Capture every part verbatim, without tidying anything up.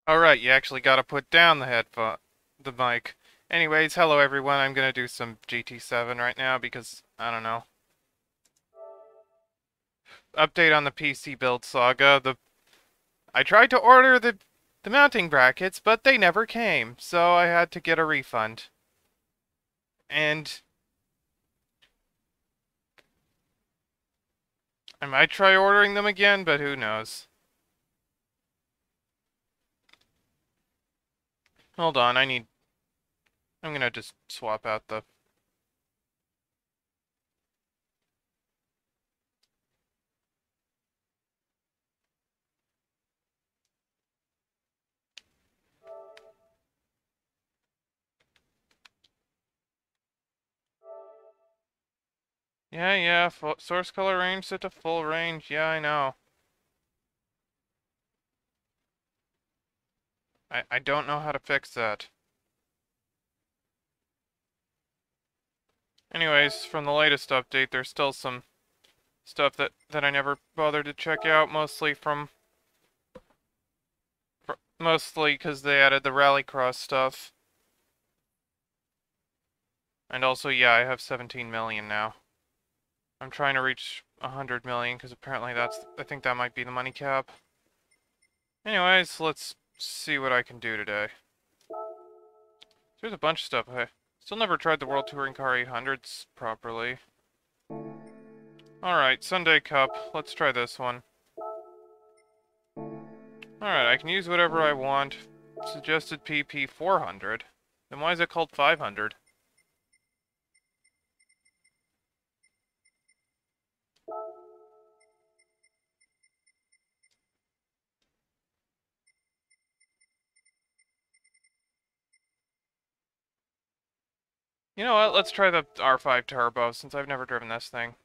Alright, you actually gotta put down the headphone, the mic. Anyways, hello everyone, I'm gonna do some G T seven right now because, I don't know. Update on the P C build saga. The I tried to order the, the mounting brackets, but they never came, so I had to get a refund. And I might try ordering them again, but who knows. Hold on, I need... I'm gonna just swap out the... Yeah, yeah, full, source color range set to full range. Yeah, I know. I, I don't know how to fix that. Anyways, from the latest update, there's still some stuff that, that I never bothered to check out, mostly from... fr- mostly because they added the Rallycross stuff. And also, yeah, I have seventeen million now. I'm trying to reach one hundred million, because apparently that's... I think that might be the money cap. Anyways, let's see what I can do today. There's a bunch of stuff. I still never tried the World Touring Car eight hundreds properly. Alright, Sunday Cup. Let's try this one. Alright, I can use whatever I want. Suggested P P four hundred. Then why is it called five hundred? You know what, let's try the R five Turbo, since I've never driven this thing.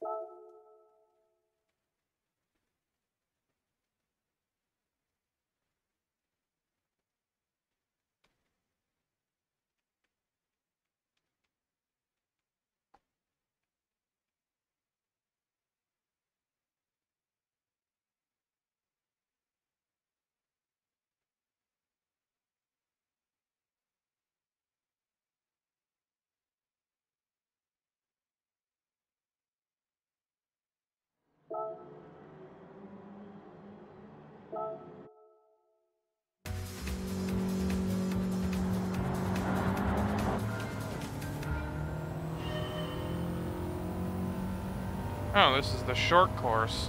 Oh, this is the short course.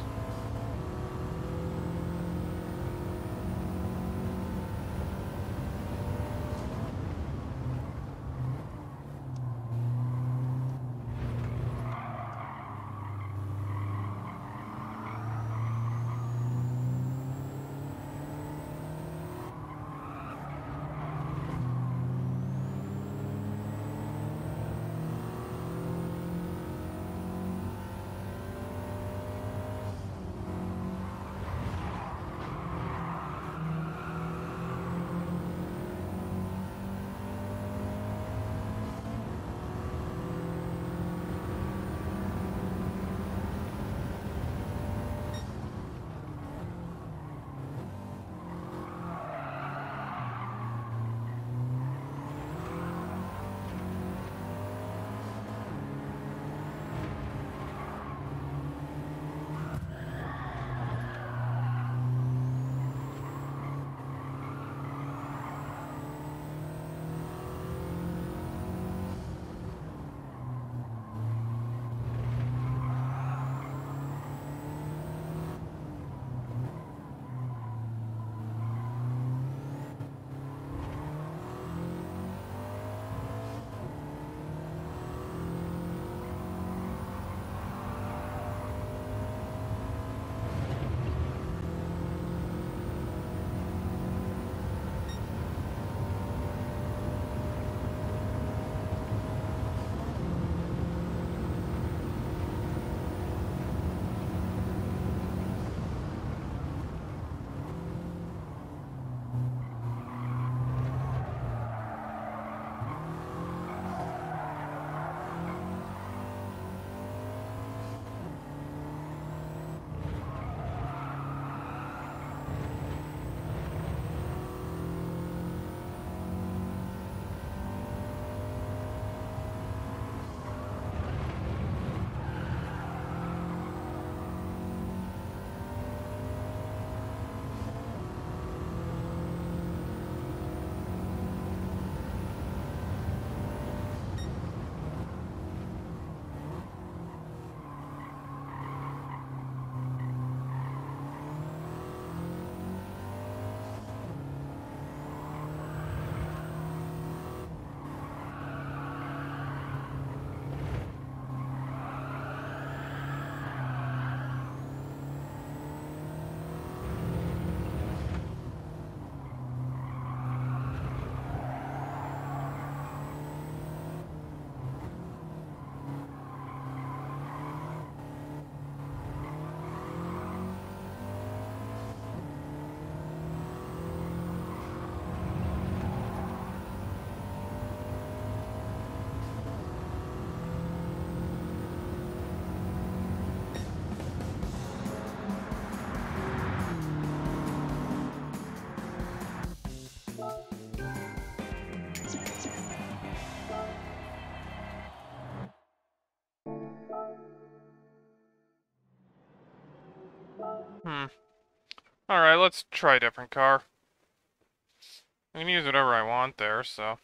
Hmm. Alright, let's try a different car. I can use whatever I want there, so...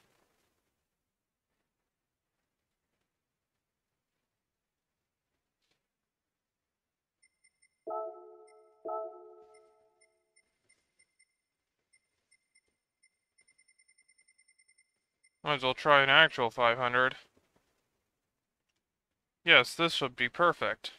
Might as well try an actual five hundred. Yes, this should be perfect.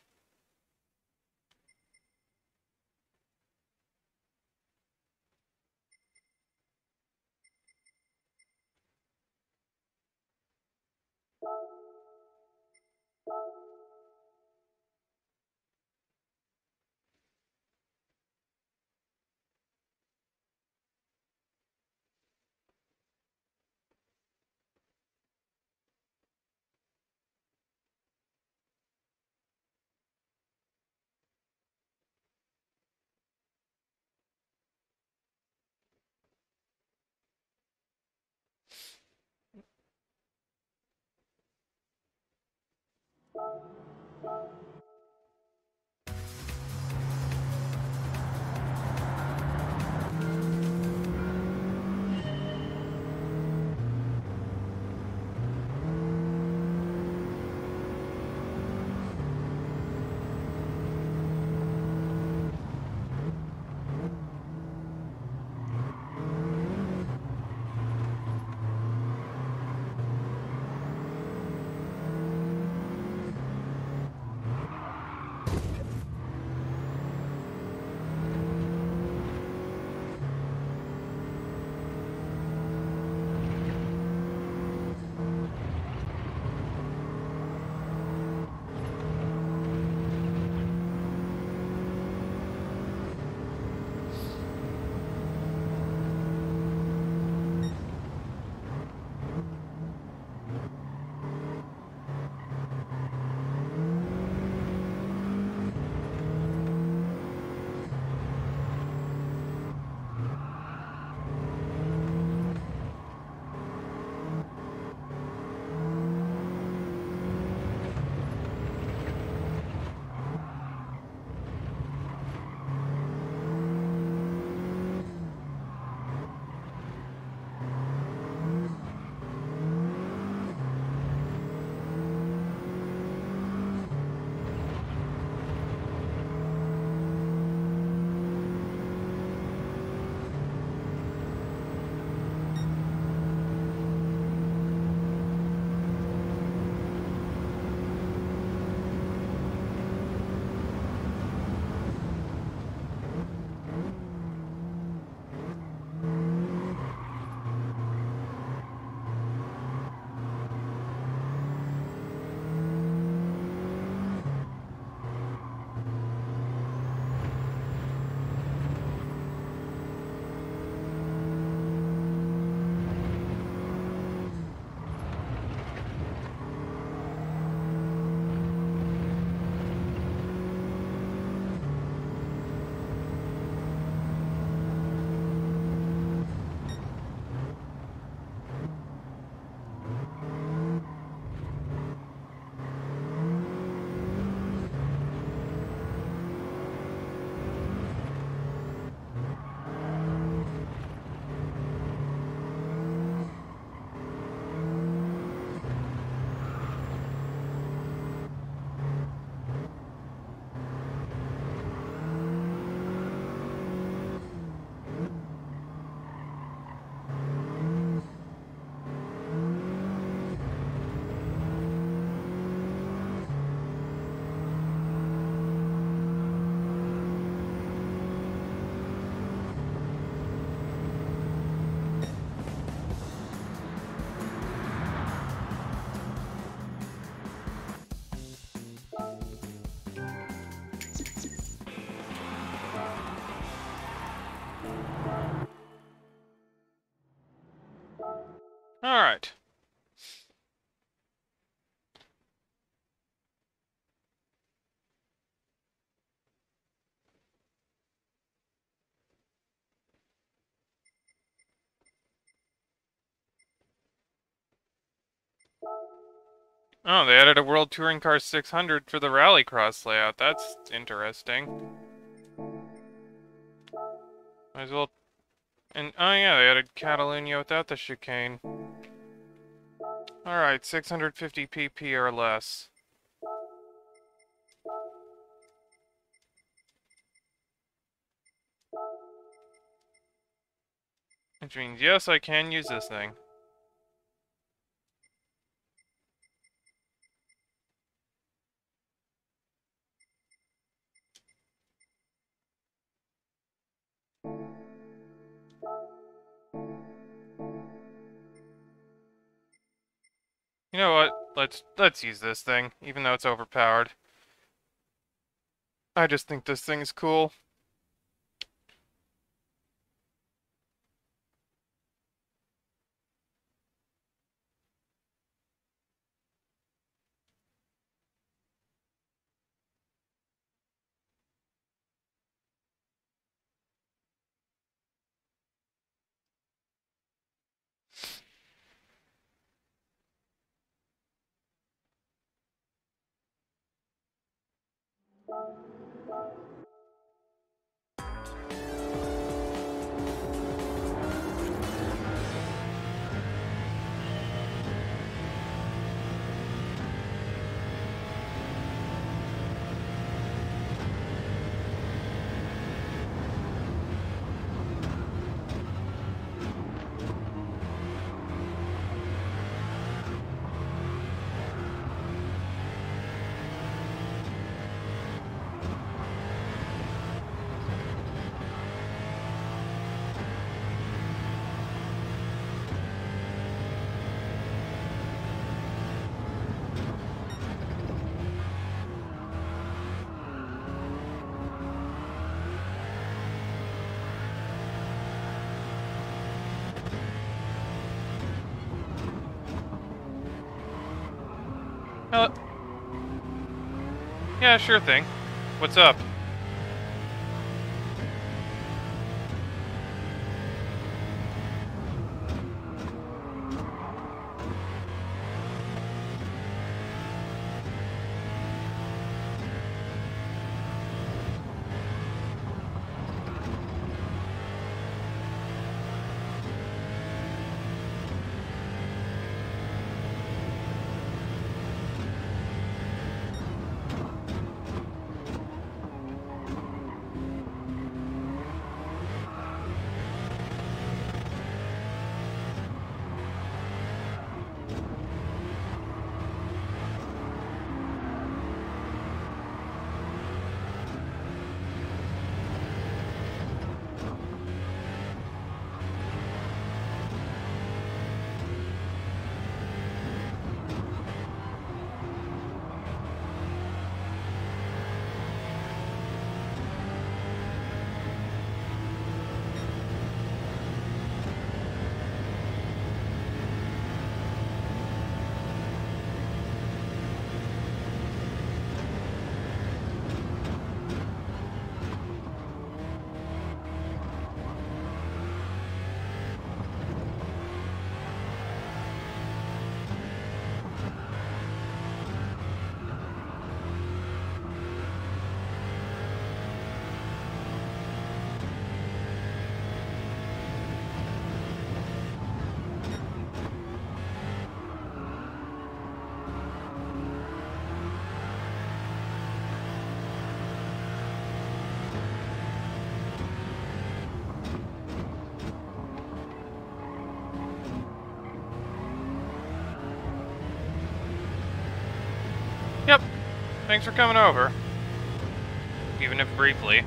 Alright. Oh, they added a World Touring Car six hundred for the Rallycross layout. That's interesting. Might as well. And oh yeah, they added Catalunya without the chicane. Alright, six hundred fifty P P or less. Which means, yes, I can use this thing. You know what? Let's let's use this thing, even though it's overpowered. I just think this thing's cool. Hello. Yeah, sure thing. What's up? Yep. Thanks for coming over. Even if briefly.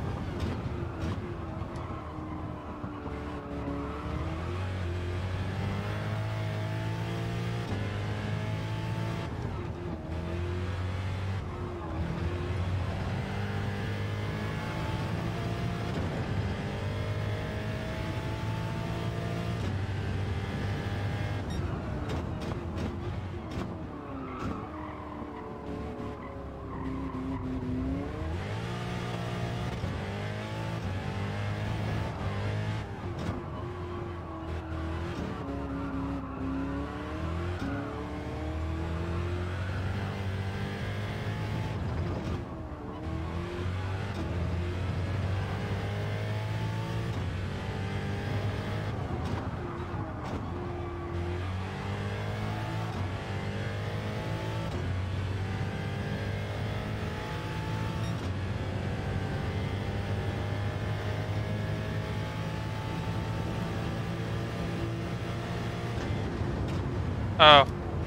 Oh.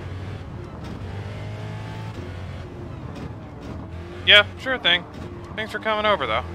Yeah, sure thing. Thanks for coming over, though.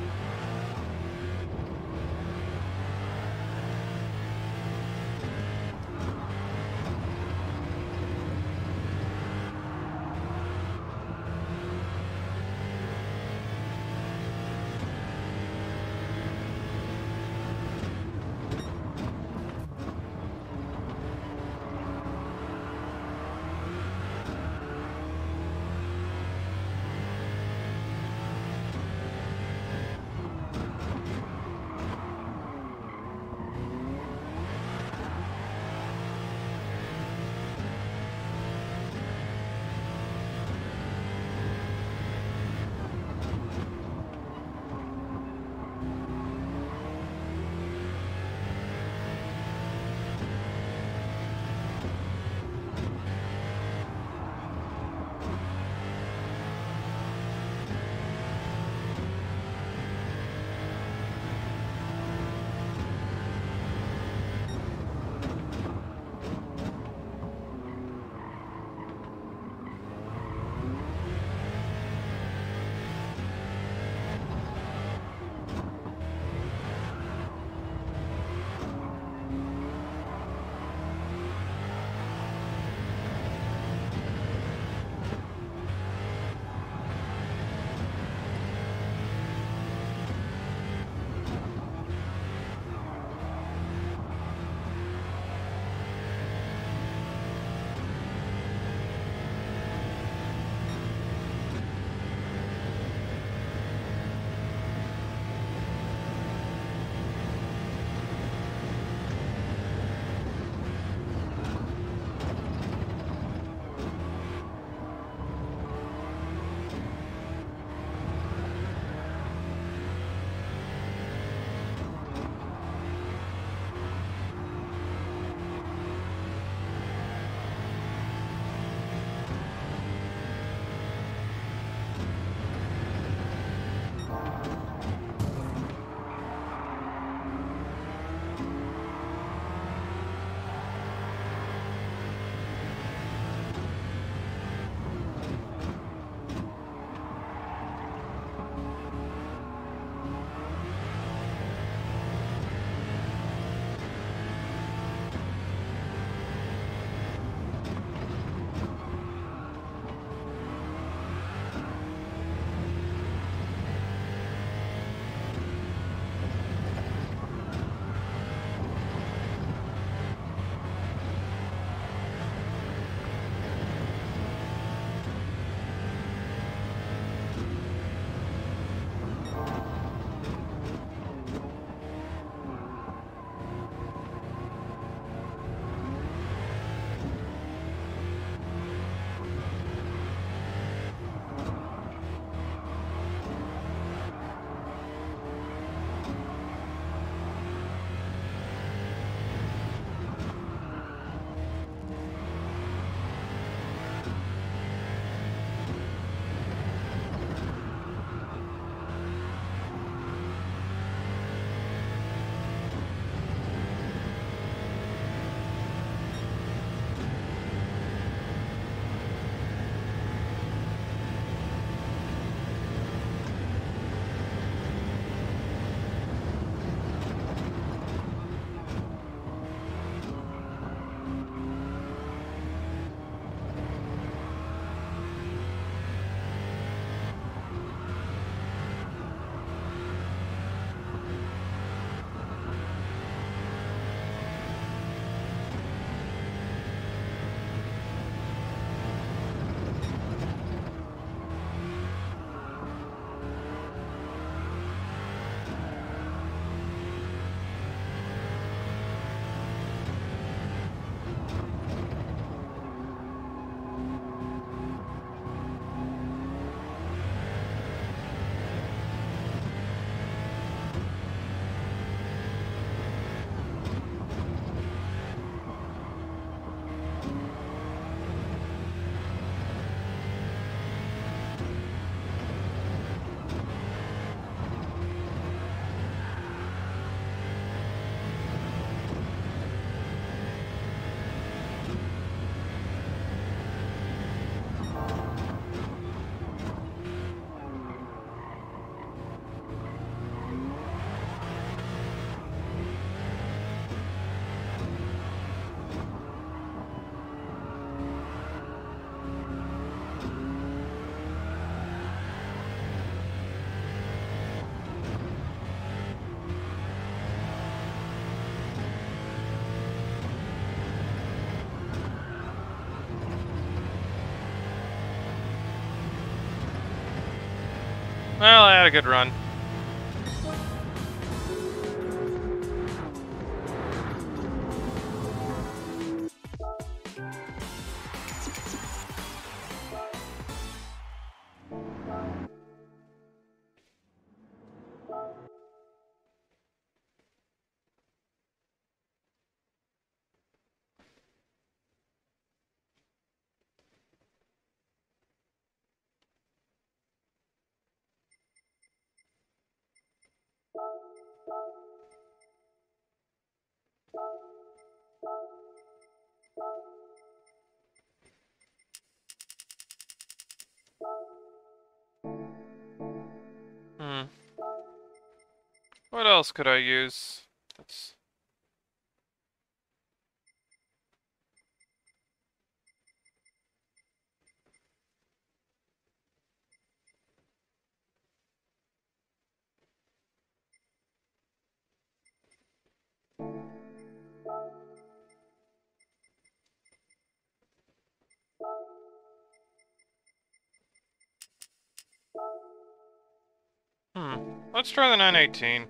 Well, I had a good run. Hmm. What else could I use? That's... Hmm. Let's try the nine eighteen.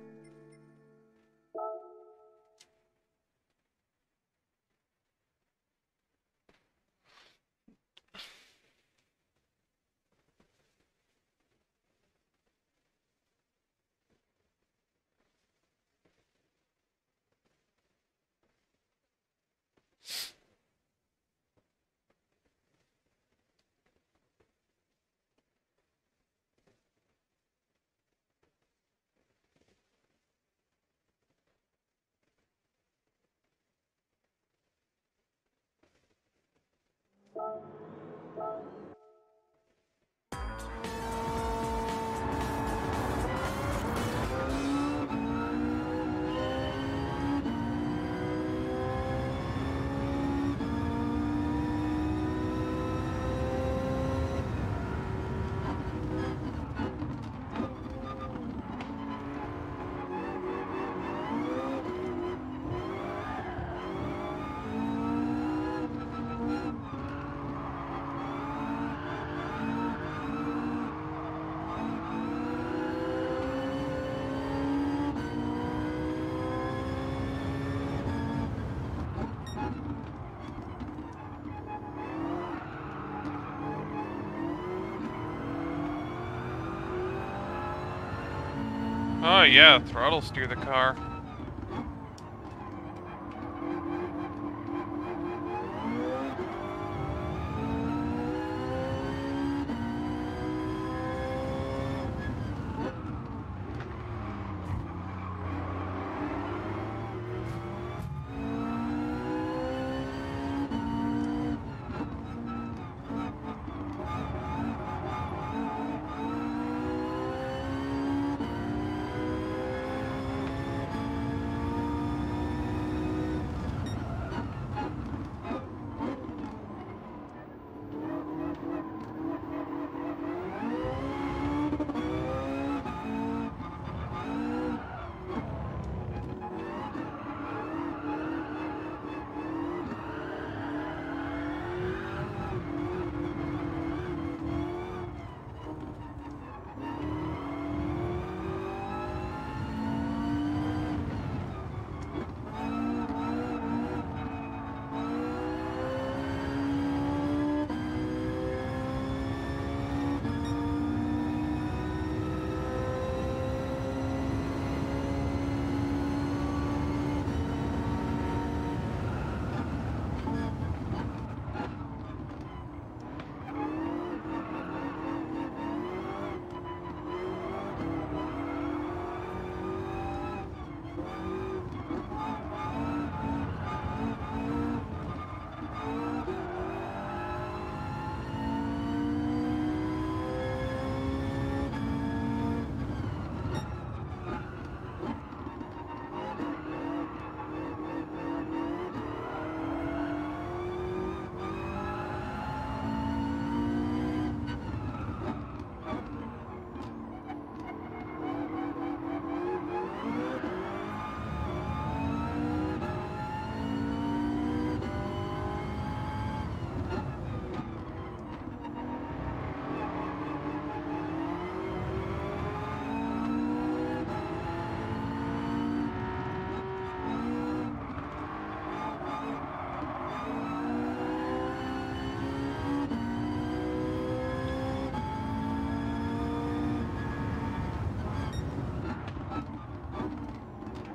Oh yeah, throttle steer the car.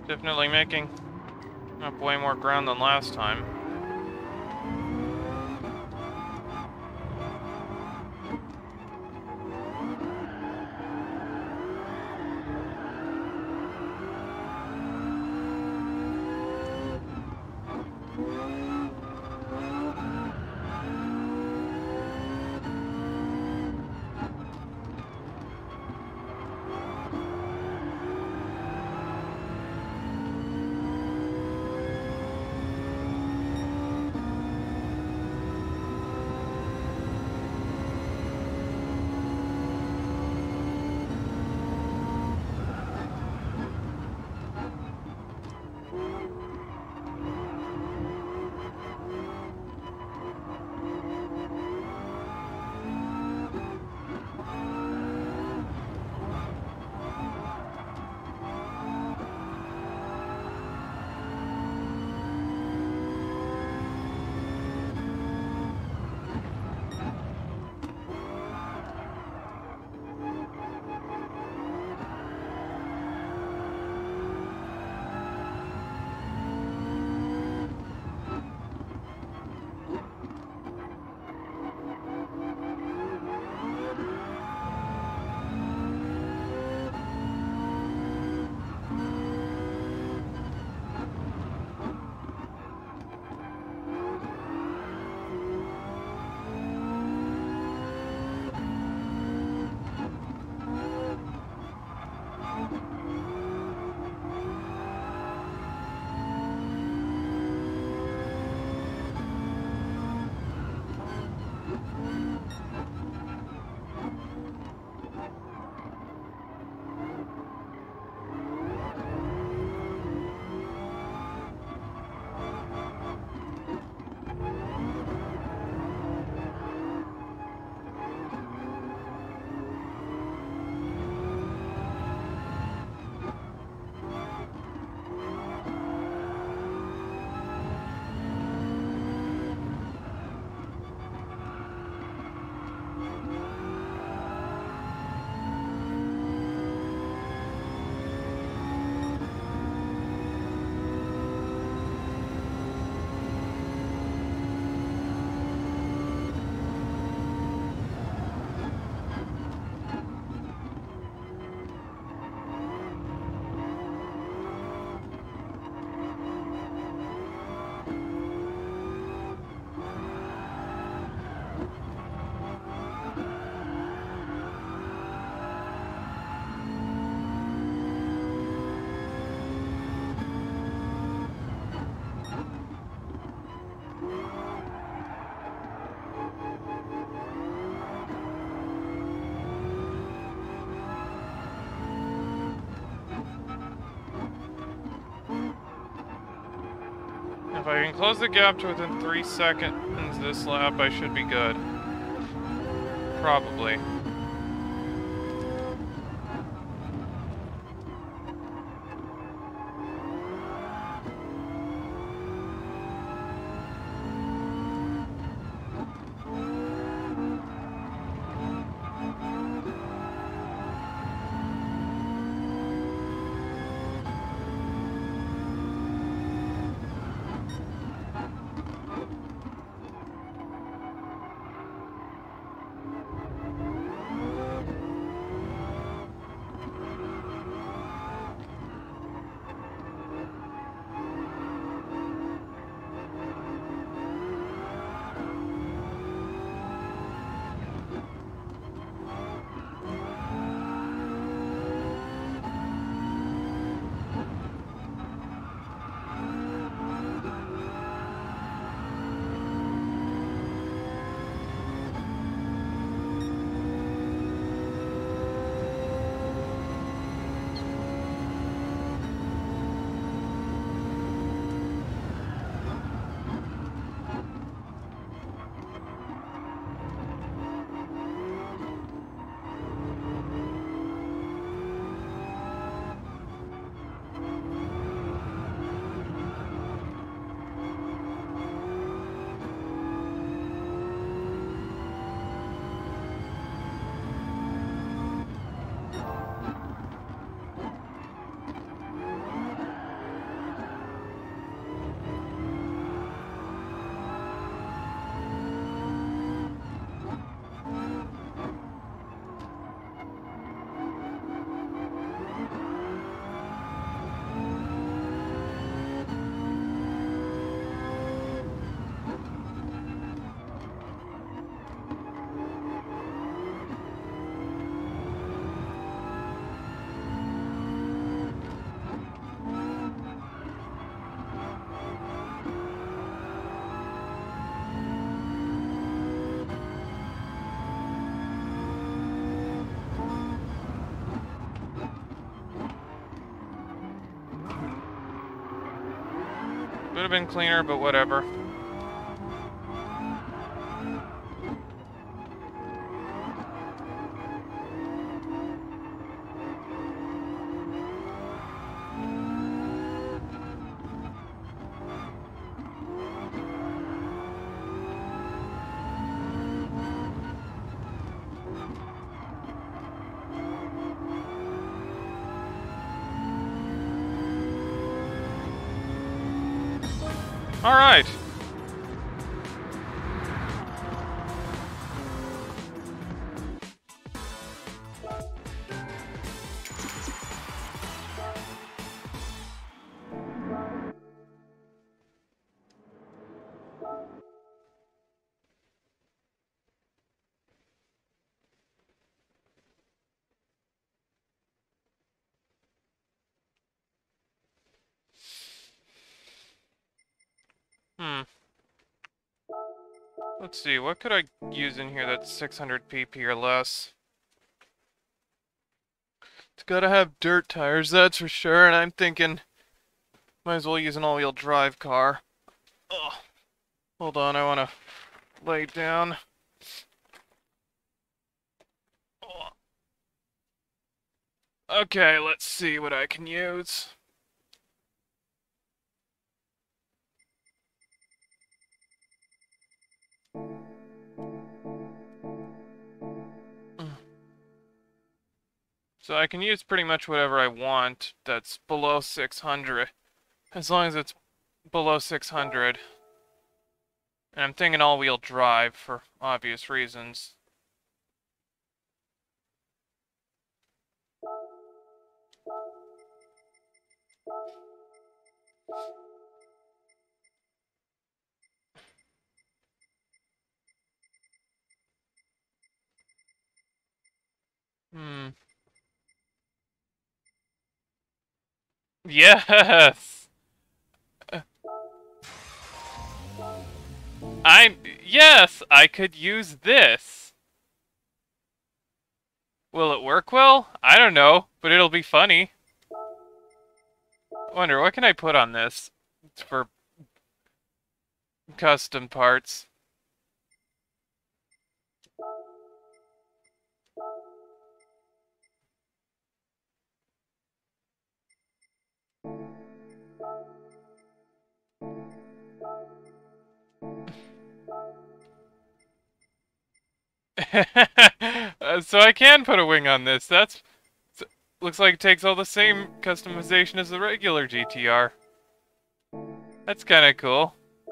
Definitely making up way more ground than last time. If I can close the gap to within three seconds this lap, I should be good. Probably. Would have been cleaner, but whatever. All right. Hmm. Let's see, what could I use in here that's six hundred P P or less? It's gotta have dirt tires, that's for sure, and I'm thinking might as well use an all-wheel drive car. Oh, hold on, I wanna lay down. Oh. Okay, let's see what I can use. So I can use pretty much whatever I want that's below six hundred. As long as it's below six hundred. And I'm thinking all-wheel drive for obvious reasons. Hmm. Yes! I'm... Yes! I could use this! Will it work well? I don't know, but it'll be funny. I wonder, what can I put on this for custom parts? Uh, so I can put a wing on this. That's... Looks like it takes all the same customization as the regular G T R. That's kinda cool.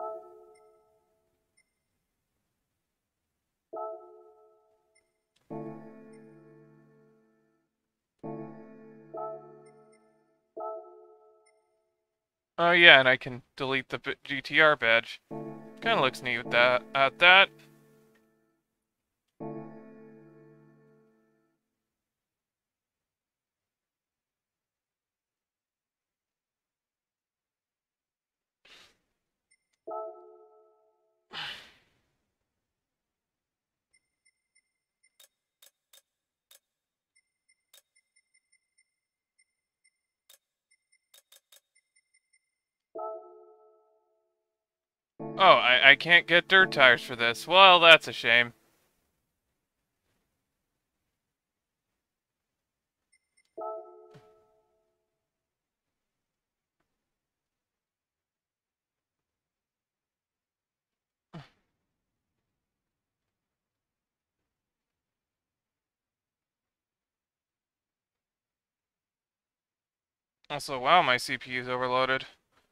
Oh yeah, and I can delete the G T R badge. Kinda looks neat with that. At that. Oh, I, I can't get dirt tires for this. Well, that's a shame. Also, wow, my C P U's overloaded.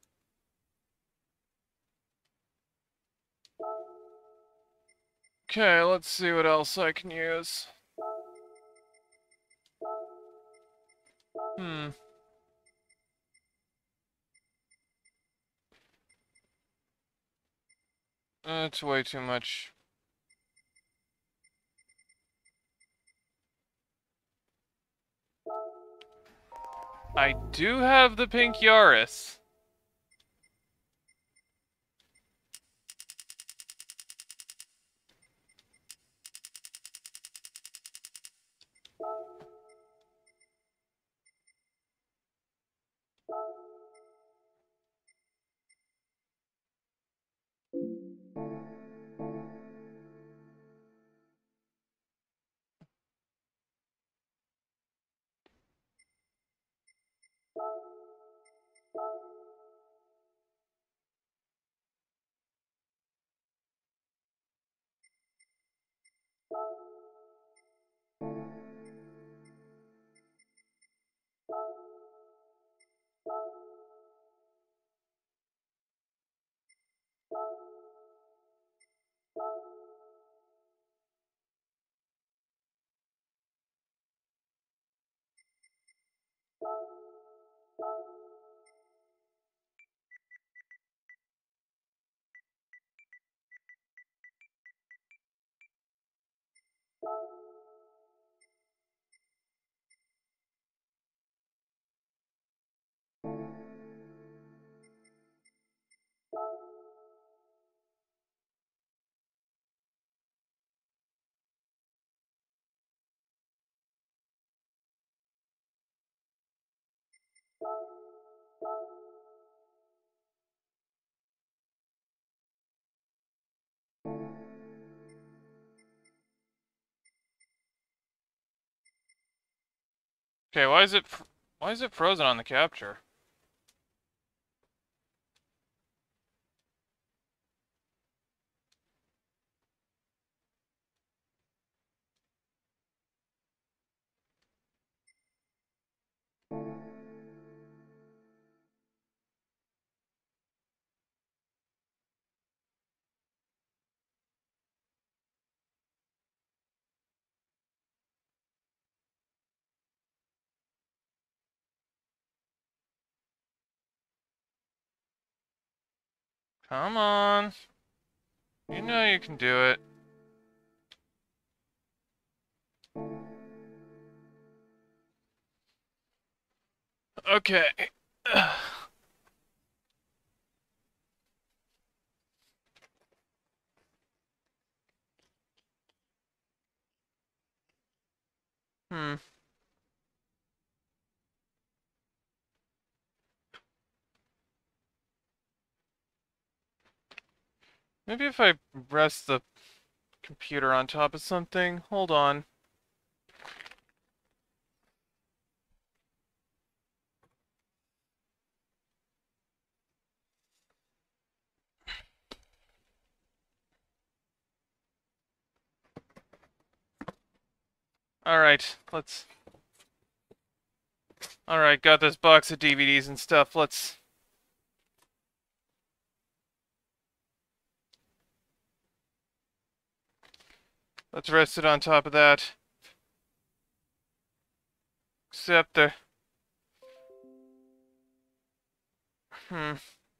Okay, let's see what else I can use. Hmm. That's way too much. I do have the pink Yaris. Okay, why is it fr- why is it frozen on the capture? Come on. You know you can do it. Okay. Hmm. Maybe if I rest the computer on top of something. Hold on. Alright, let's... Alright, got this box of D V Ds and stuff. Let's... Let's rest it on top of that. Except the... Hmm.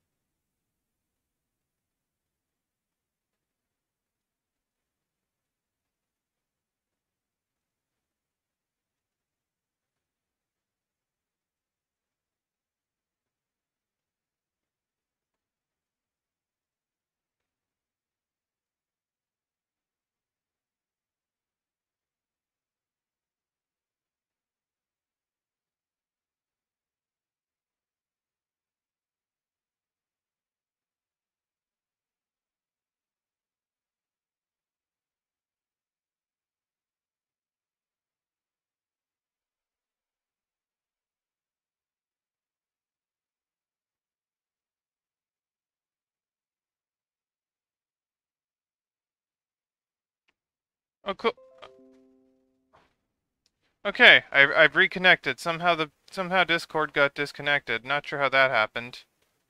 Oh, cool. Okay, I, I've reconnected. Somehow the somehow Discord got disconnected. Not sure how that happened.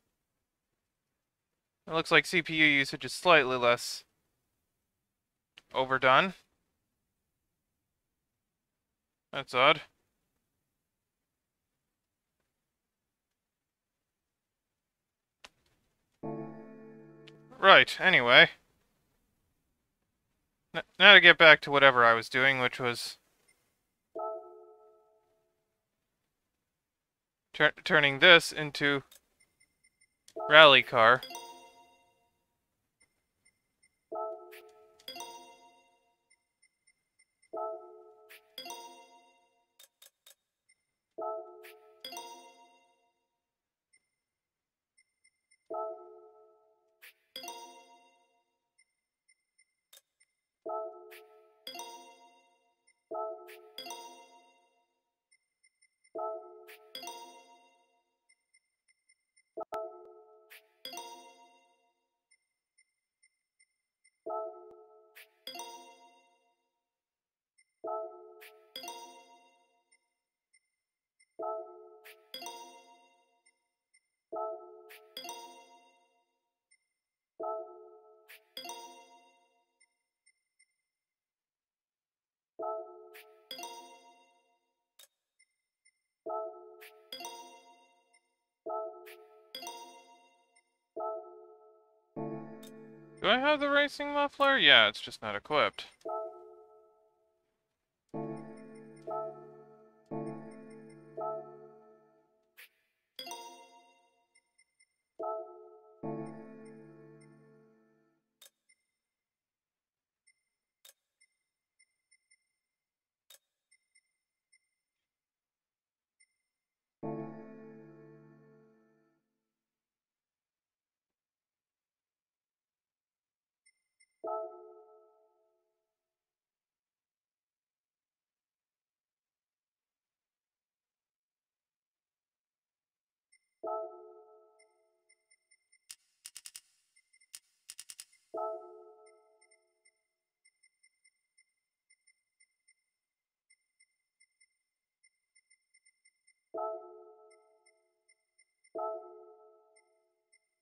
It looks like C P U usage is slightly less overdone. That's odd. Right, anyway. N now to get back to whatever I was doing, which was... Tur turning this into... Rally car. Do I have the racing muffler? Yeah, it's just not equipped.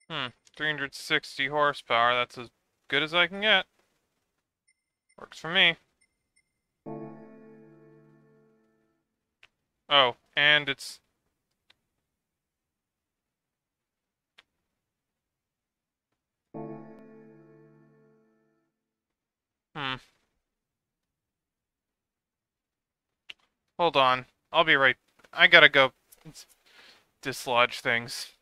Hmm, three hundred sixty horsepower, that's as good as I can get. Works for me. Oh, and it's... Hmm. Hold on. I'll be right... I gotta go dislodge things.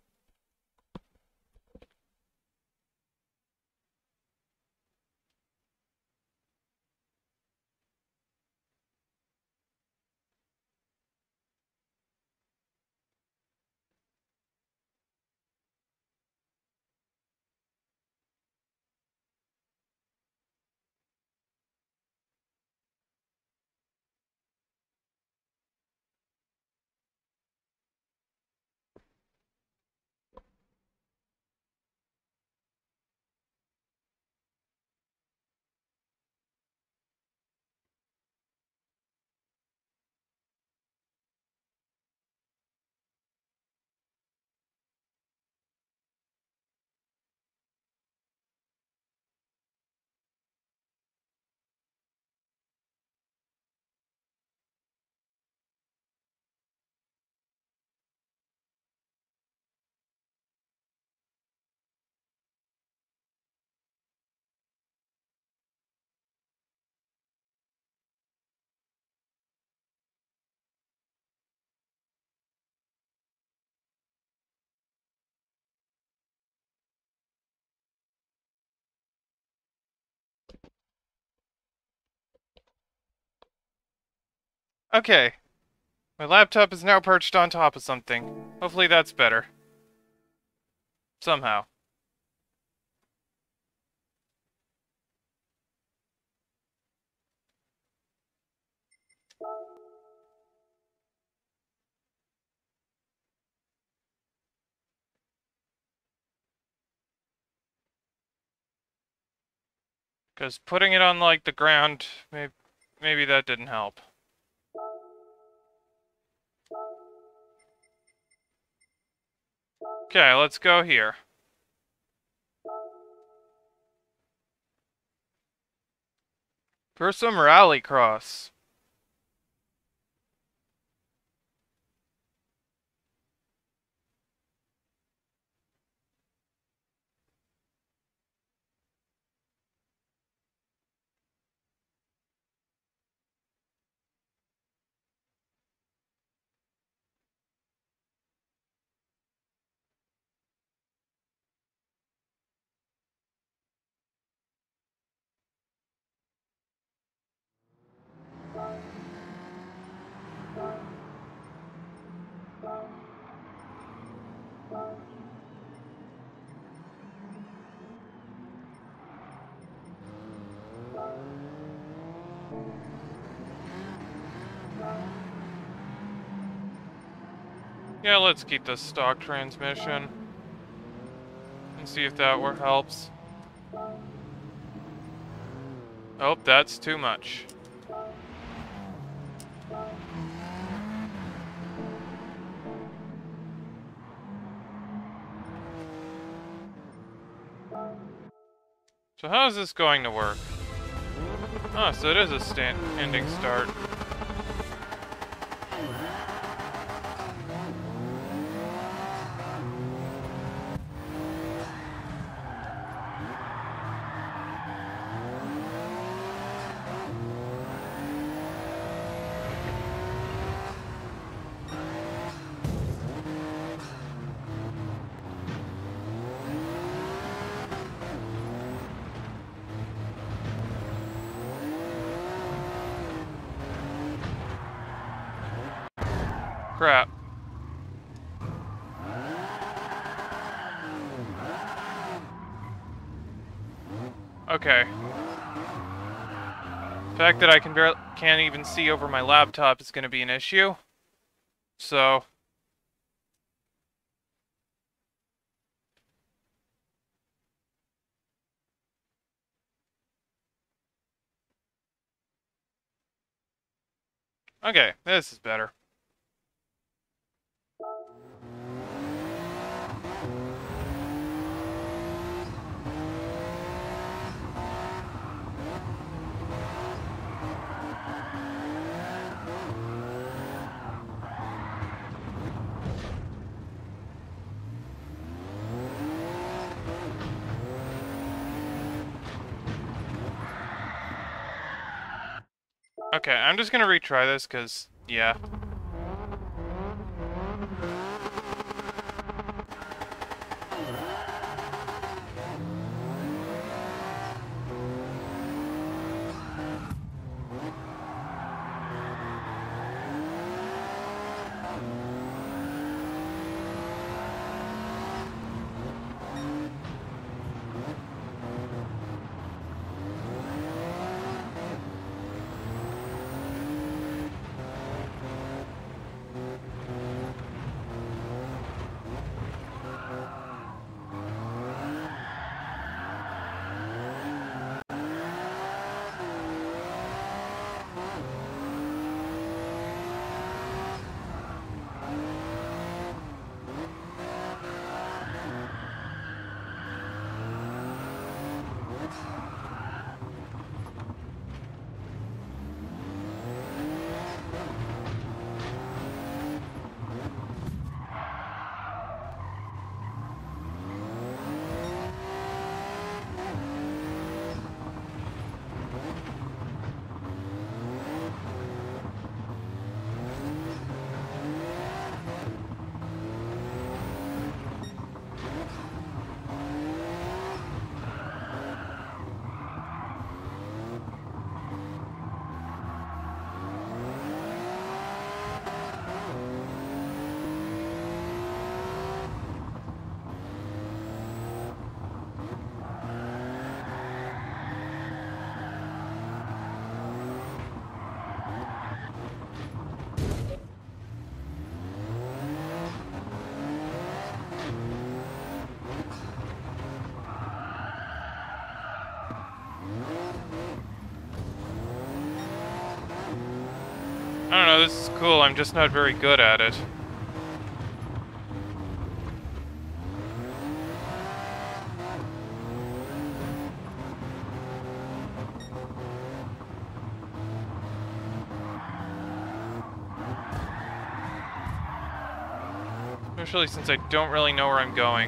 Okay. My laptop is now perched on top of something. Hopefully that's better. Somehow. Because putting it on, like, the ground, maybe, maybe that didn't help. Okay, let's go here. For some rallycross. Yeah, let's keep the stock transmission. And see if that work helps. Oh, that's too much. So how is this going to work? Oh, so it is a standing start. Crap. Okay. The fact that I can barely can't even see over my laptop is going to be an issue. So okay, this is better. Okay, I'm just gonna retry this, because, yeah. I don't know, this is cool, I'm just not very good at it. Especially since I don't really know where I'm going.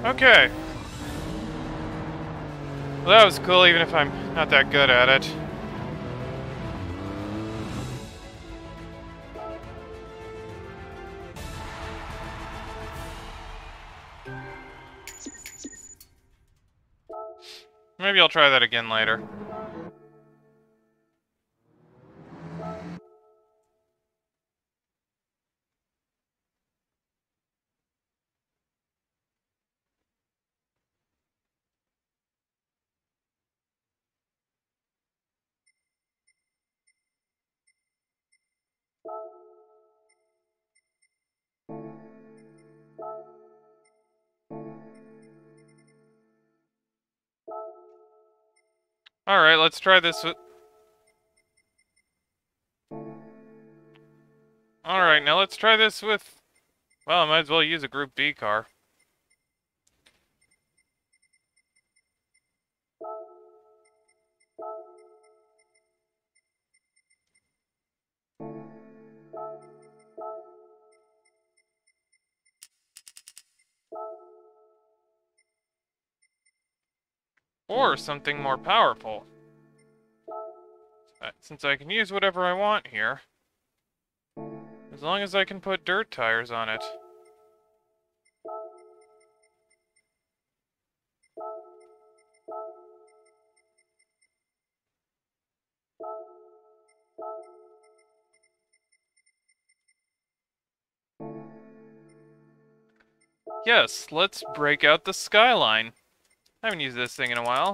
Okay. Well, that was cool, even if I'm not that good at it. Maybe I'll try that again later. Alright, let's try this with... Alright, now let's try this with... Well, I might as well use a Group B car. Or something more powerful. Since I can use whatever I want here. As long as I can put dirt tires on it. Yes, let's break out the Skyline. I haven't used this thing in a while.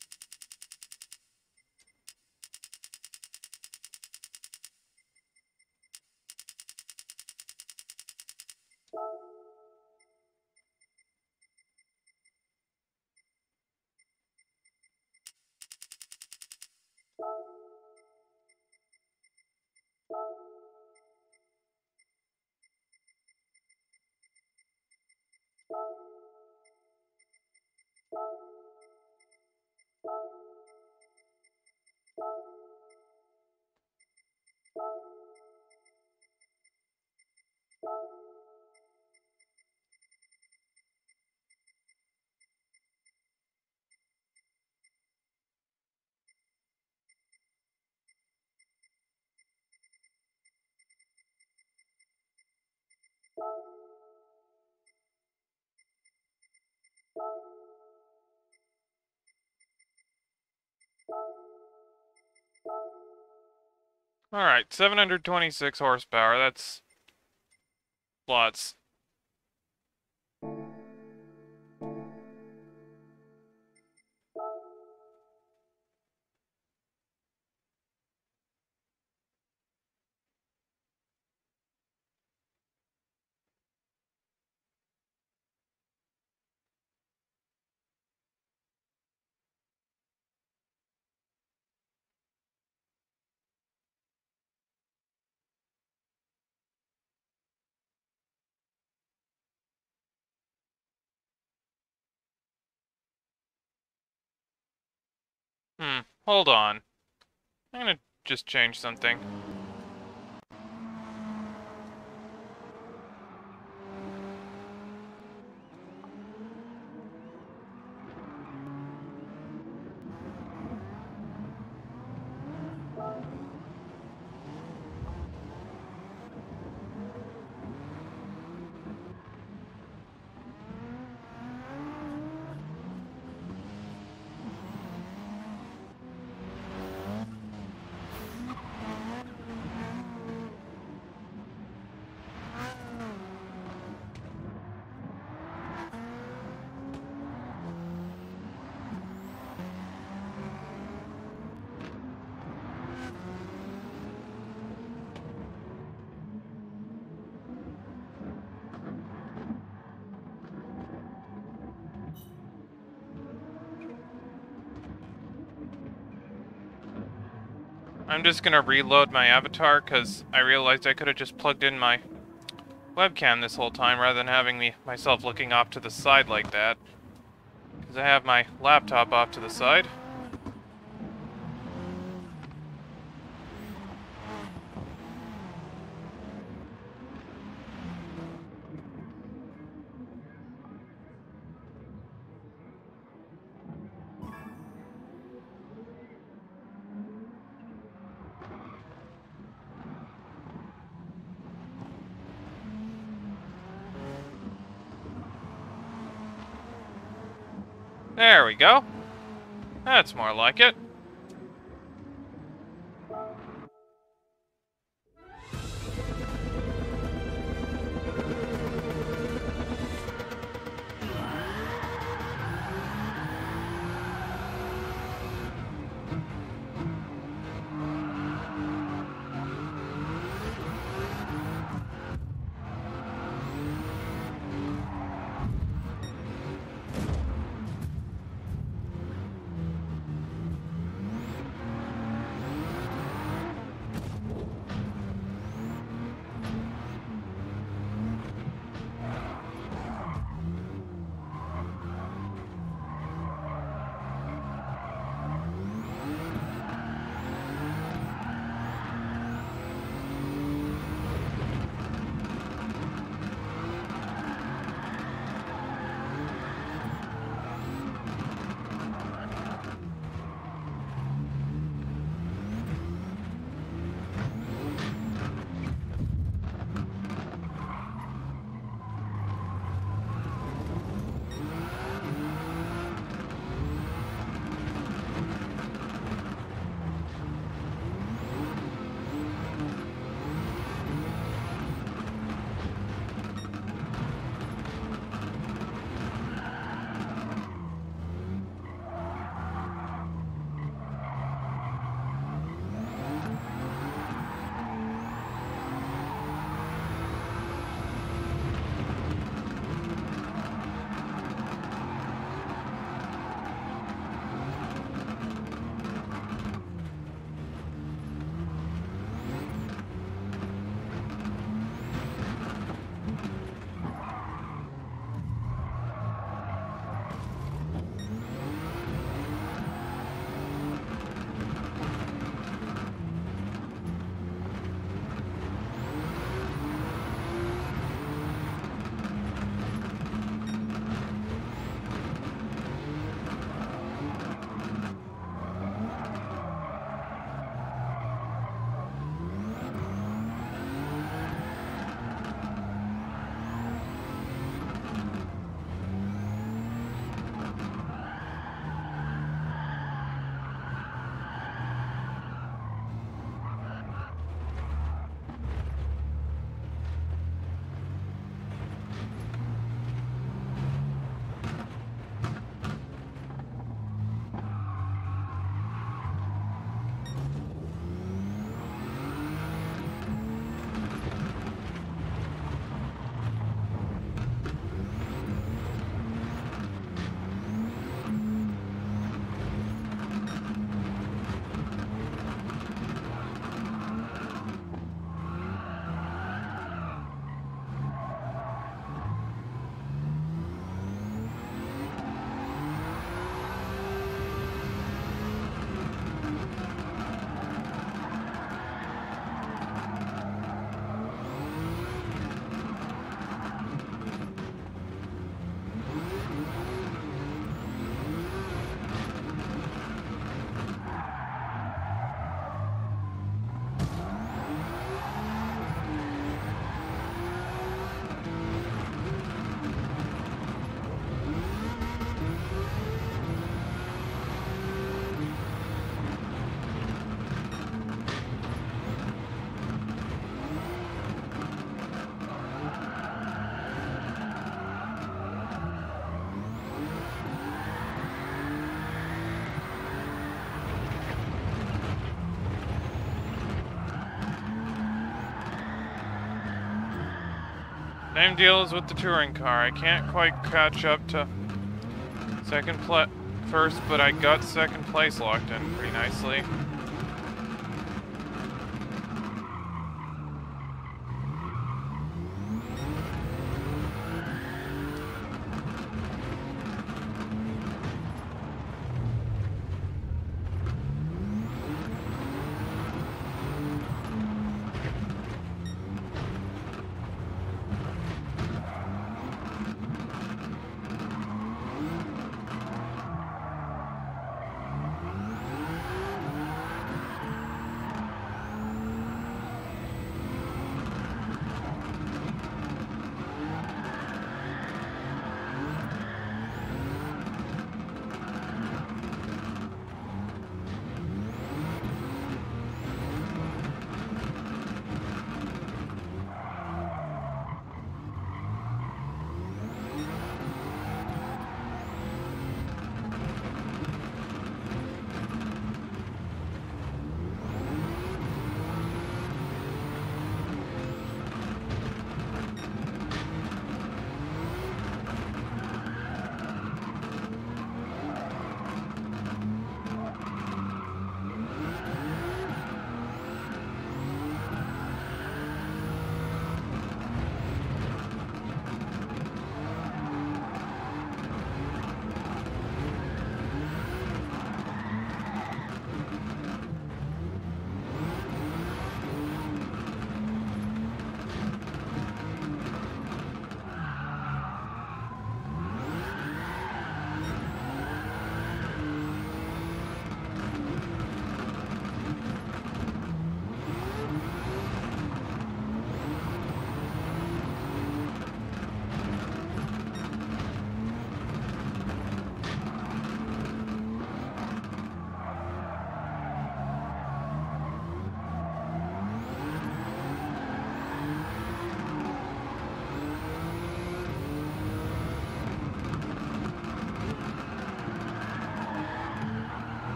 Alright, seven hundred twenty-six horsepower, that's... lots. Hmm, hold on. I'm gonna just change something. I'm just gonna reload my avatar, because I realized I could have just plugged in my webcam this whole time, rather than having me myself looking off to the side like that. Because I have my laptop off to the side. There we go. That's more like it. Same deal as with the touring car. I can't quite catch up to second pla first, but I got second place locked in pretty nicely.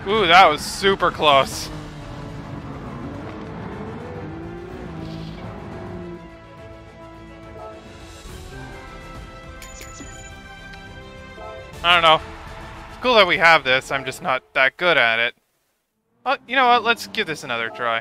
Ooh, that was super close. I don't know. It's cool that we have this, I'm just not that good at it. Oh, you know what, let's give this another try.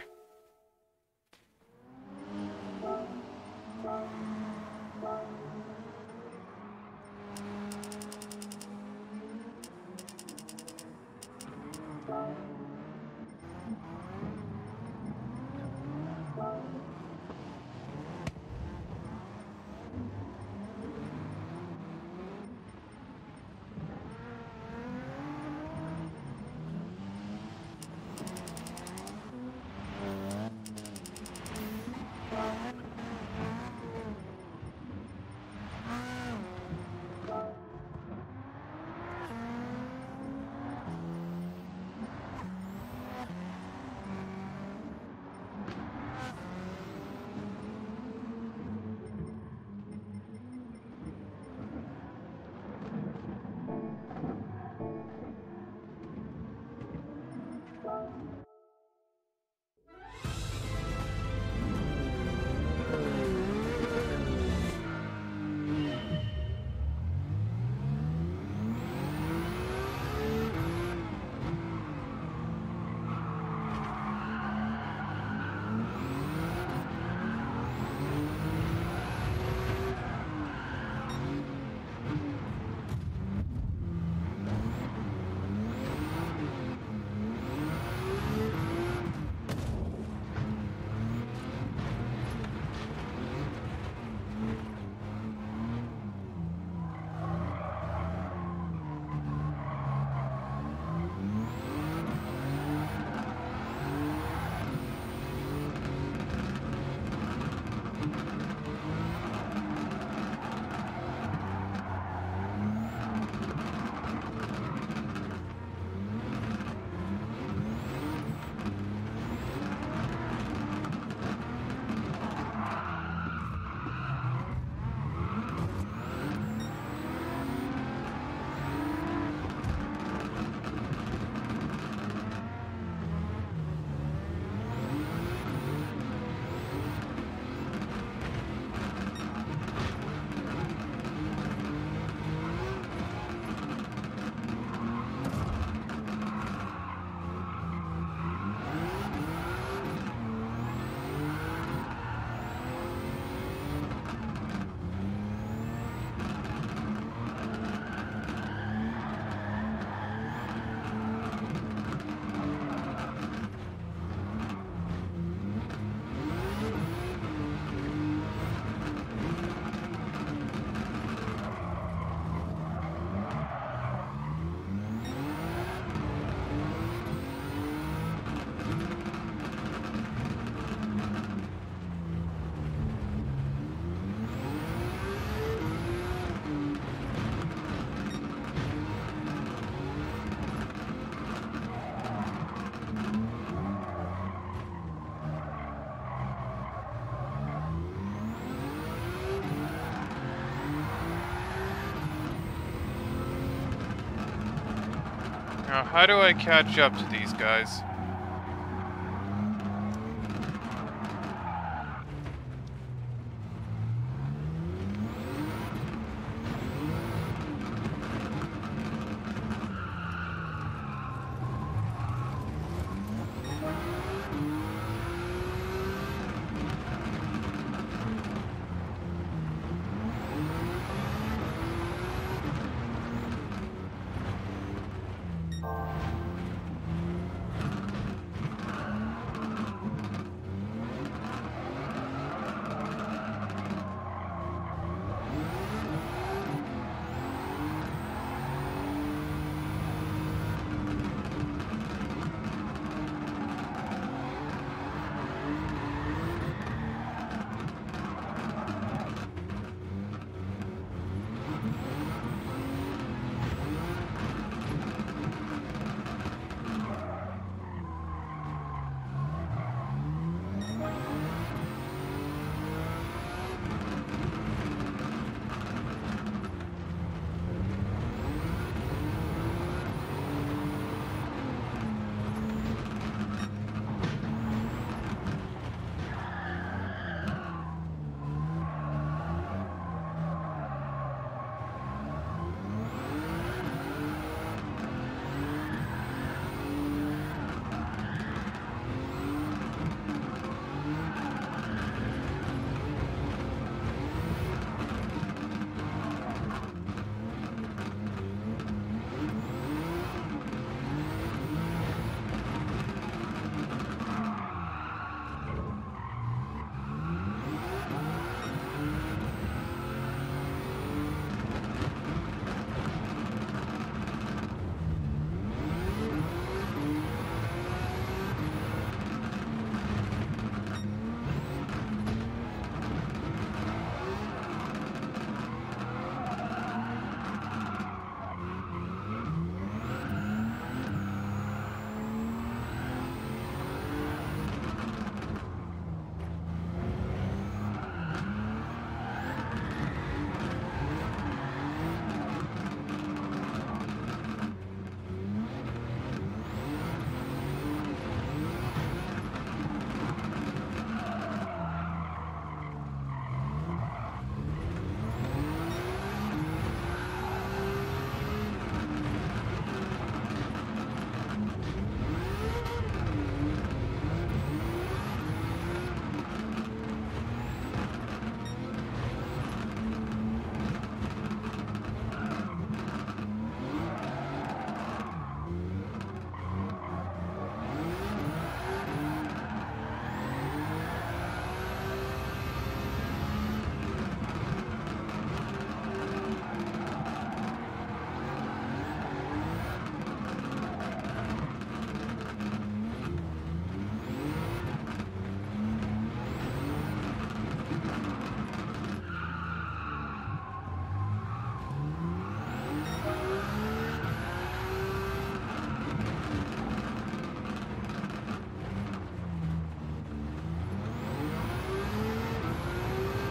Now, how do I catch up to these guys?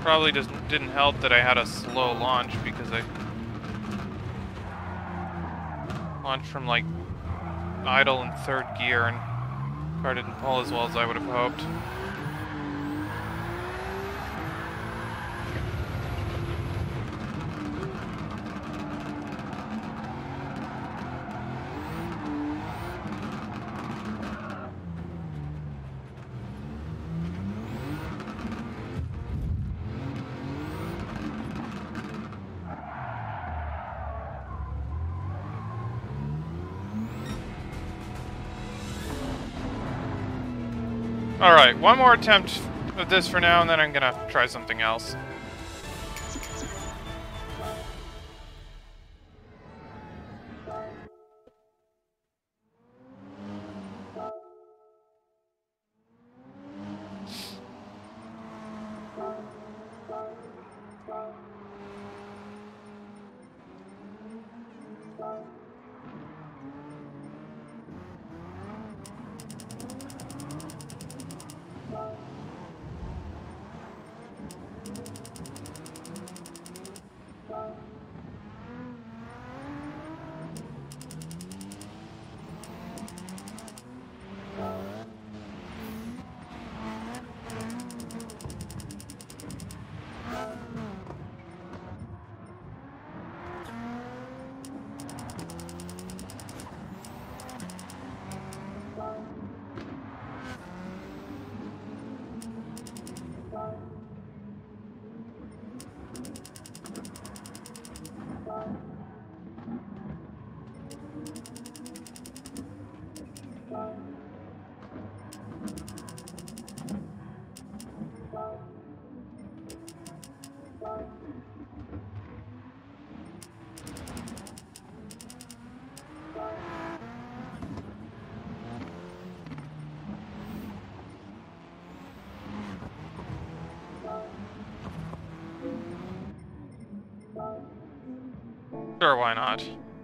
Probably doesn't didn't help that I had a slow launch because I launched from like idle in third gear and car didn't pull as well as I would have hoped. Alright, one more attempt at this for now, and then I'm gonna try something else. Sure, why not?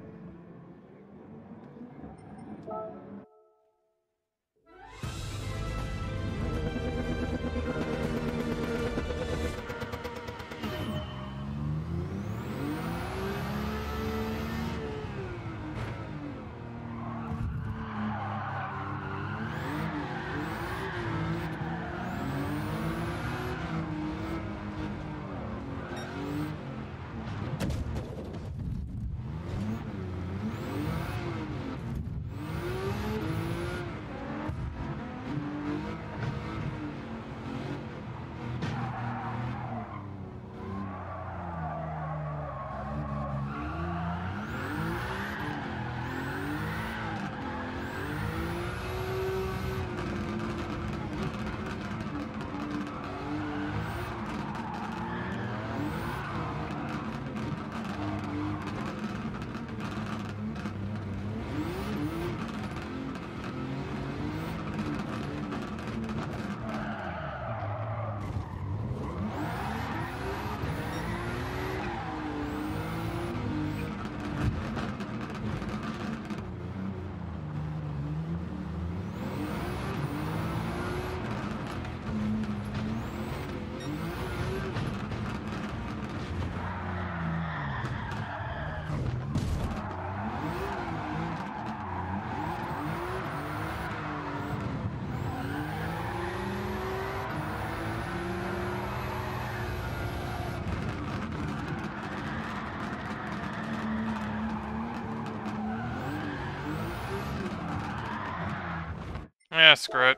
Yeah, screw it.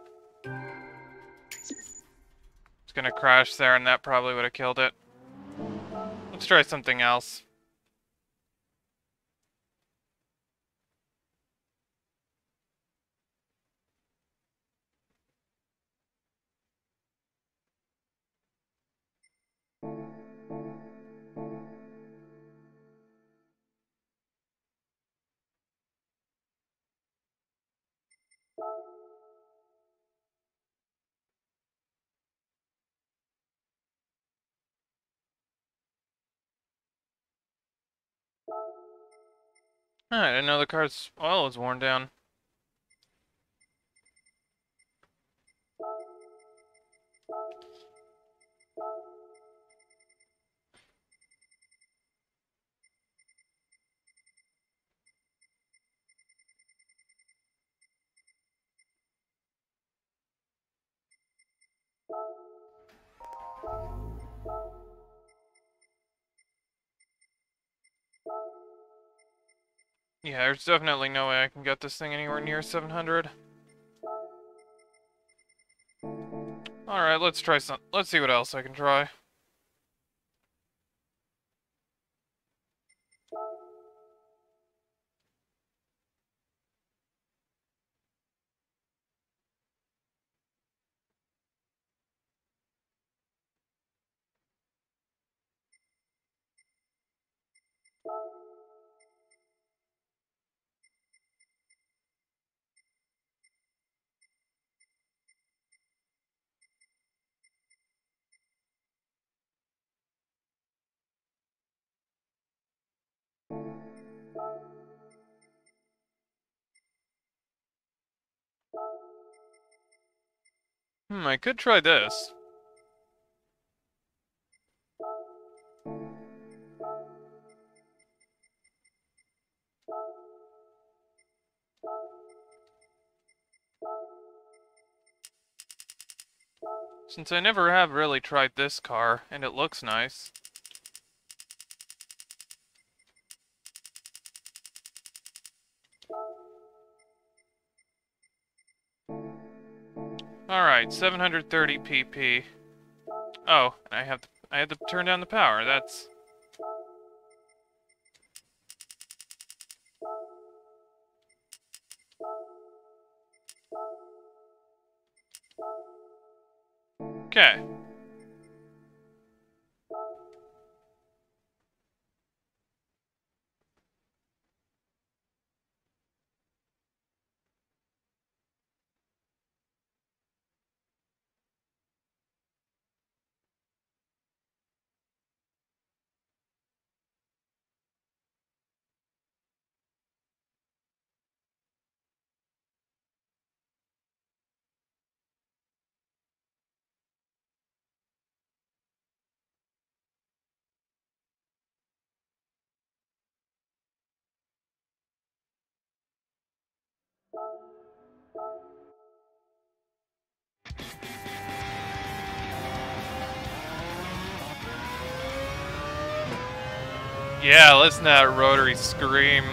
It's gonna crash there, and that probably would have killed it. Let's try something else. Oh, I didn't know the car's oil was worn down. Yeah, there's definitely no way I can get this thing anywhere near seven hundred. Alright, let's try some. Let's see what else I can try. Hmm, I could try this. Since I never have really tried this car, and it looks nice. Alright, seven hundred thirty P P. Oh, and I have to, I had to turn down the power. That's... Okay. Yeah, listen to that rotary scream.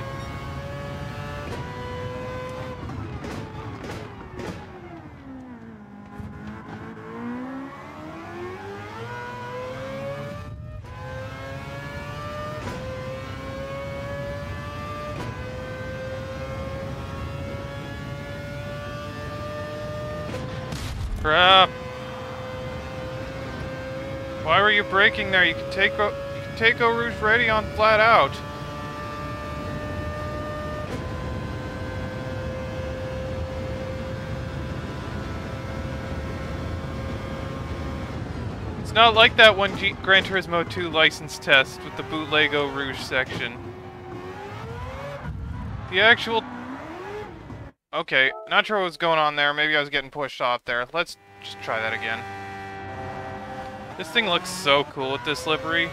Crap. Why were you braking there? You could take o you could take Eau Rouge ready on flat out. It's not like that one G Gran Turismo two license test with the bootleg Eau Rouge section. The actual... Okay, not sure what was going on there. Maybe I was getting pushed off there. Let's just try that again. This thing looks so cool with this livery.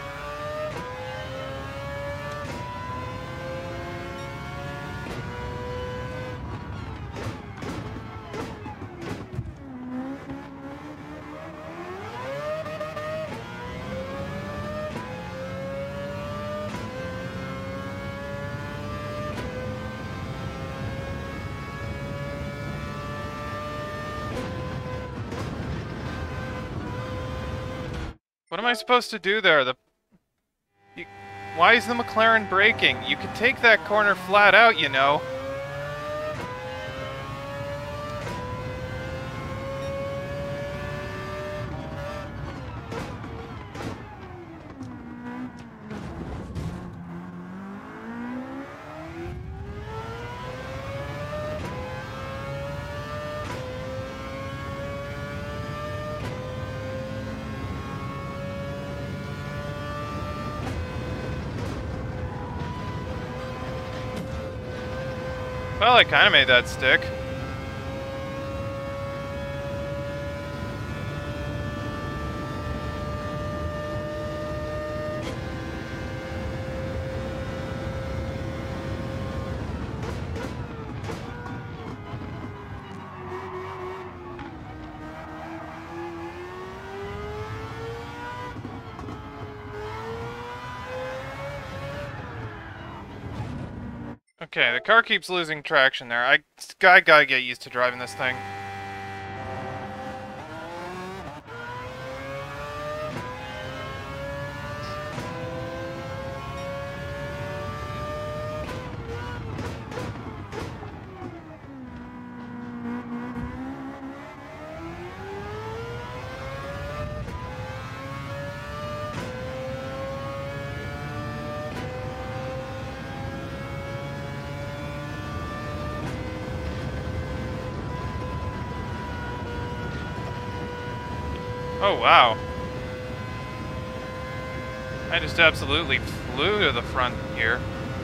What am I supposed to do there? The you, why is the McLaren braking? You could take that corner flat out, you know. Well, I kind of made that stick. Okay, the car keeps losing traction there. I, I gotta get used to driving this thing. Oh, wow. I just absolutely flew to the front here.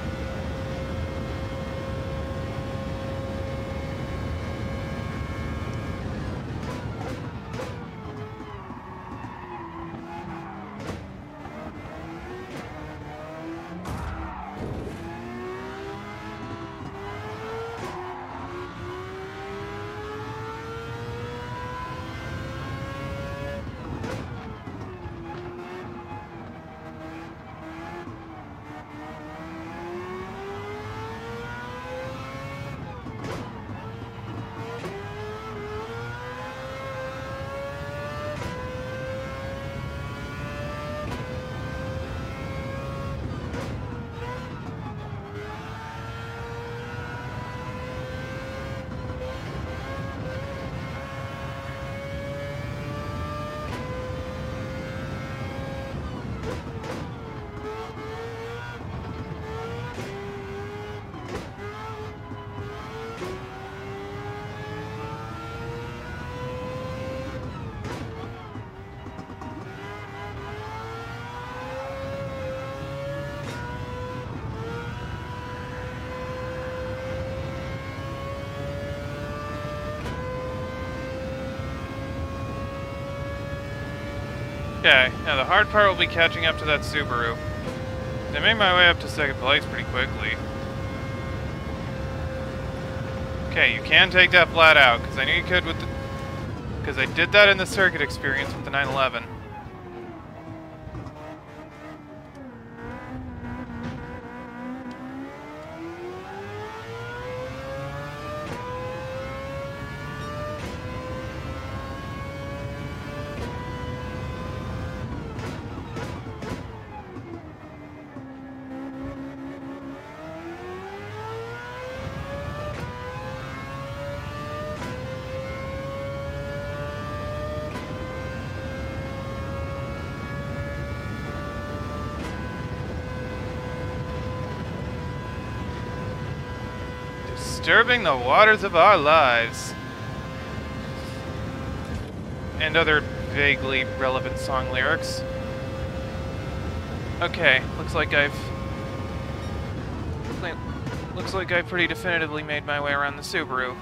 Okay, now the hard part will be catching up to that Subaru. I made my way up to second place pretty quickly. Okay, you can take that flat out, because I knew you could with the... Because I did that in the circuit experience with the nine eleven. Disturbing the waters of our lives. And other vaguely relevant song lyrics. Okay, looks like I've... Looks like I pretty definitively made my way around the Subaru.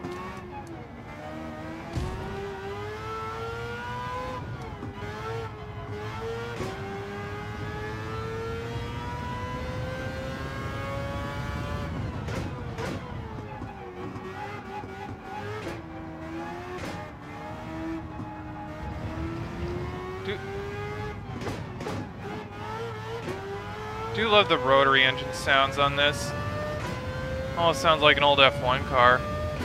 Do love the rotary engine sounds on this. Almost sounds like an old F one car.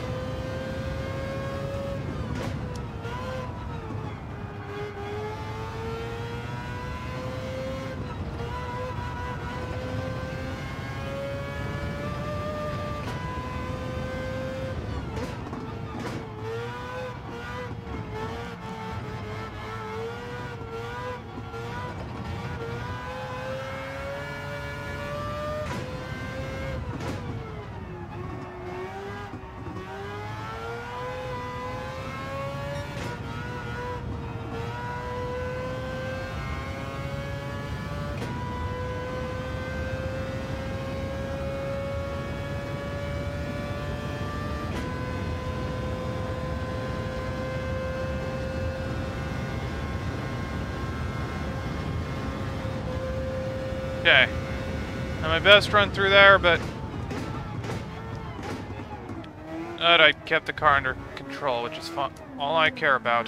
Okay. Not my best run through there, but... But I kept the car under control, which is fun. All I care about.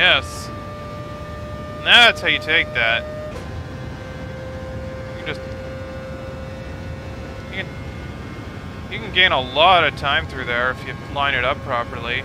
Yes. That's how you take that. You just... You can, you can gain a lot of time through there if you line it up properly.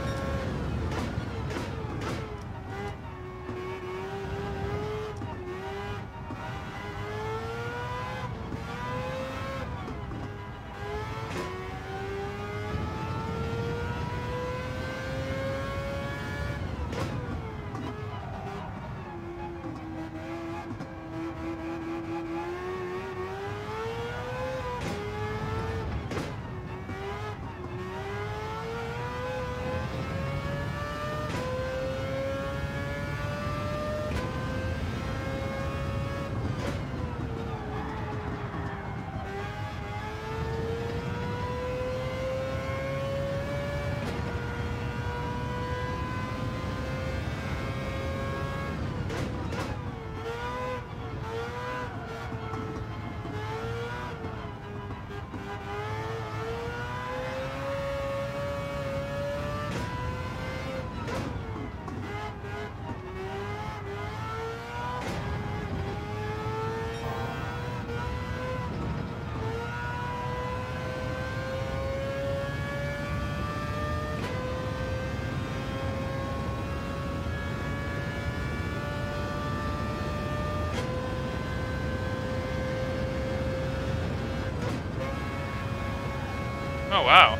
Oh, wow.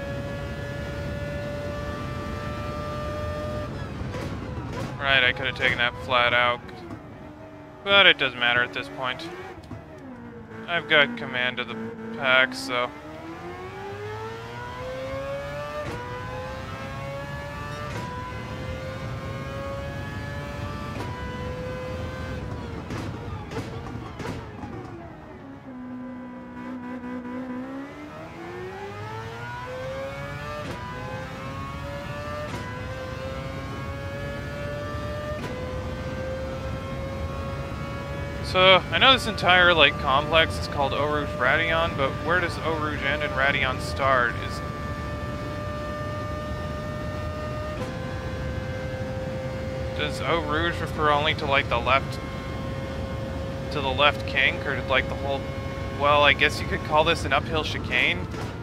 Right, I could have taken that flat out. But it doesn't matter at this point. I've got command of the pack, so... So, I know this entire, like, complex is called Eau Rouge Radion, but where does Eau Rouge end and Radion start? Is... Does Eau Rouge refer only to, like, the left... to the left kink, or to, like, the whole... Well, I guess you could call this an uphill chicane?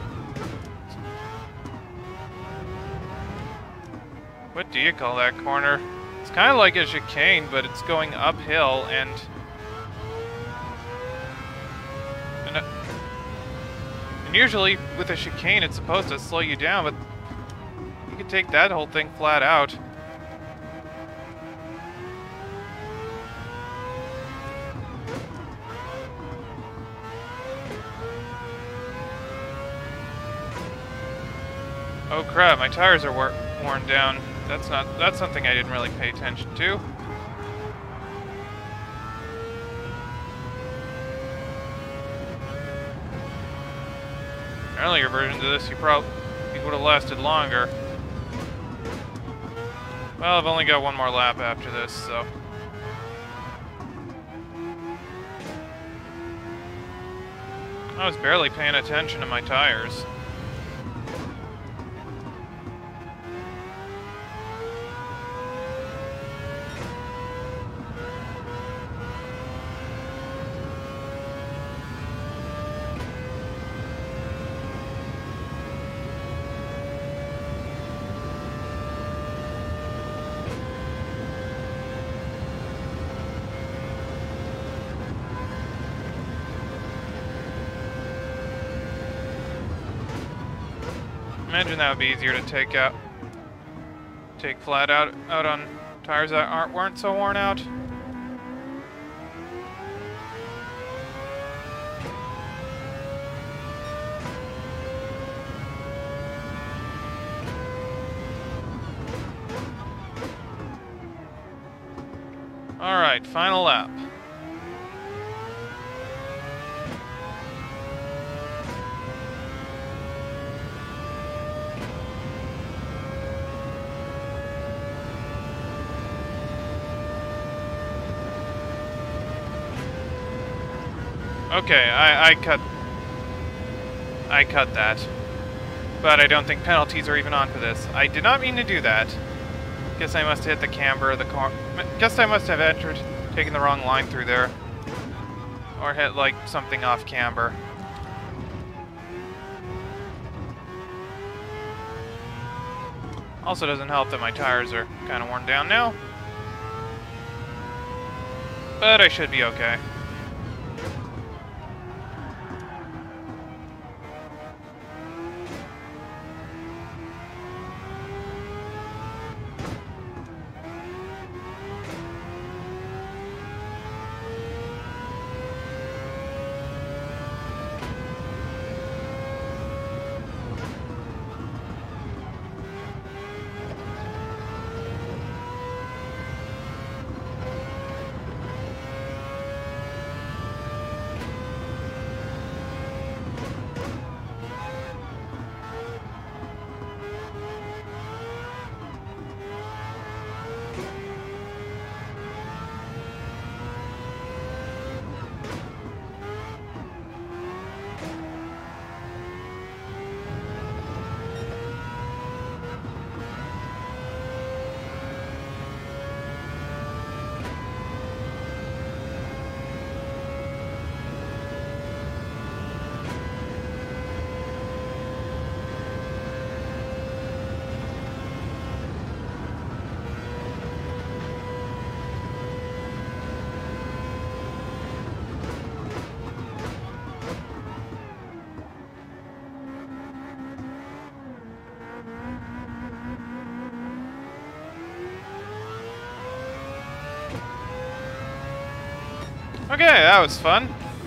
What do you call that corner? It's kind of like a chicane, but it's going uphill, and... And usually, with a chicane, it's supposed to slow you down, but you can take that whole thing flat out. Oh crap, my tires are wor worn down. That's not, that's something I didn't really pay attention to. Earlier versions of this, you probably would have lasted longer. Well, I've only got one more lap after this, so... I was barely paying attention to my tires. Imagine that would be easier to take out, take flat out out on tires that aren't weren't so worn out. All right, final lap. Okay, I, I cut... I cut that. But I don't think penalties are even on for this. I did not mean to do that. Guess I must have hit the camber of the car. Guess I must have entered, taken the wrong line through there. Or hit, like, something off camber. Also doesn't help that my tires are kind of worn down now. But I should be okay. Okay, that was fun.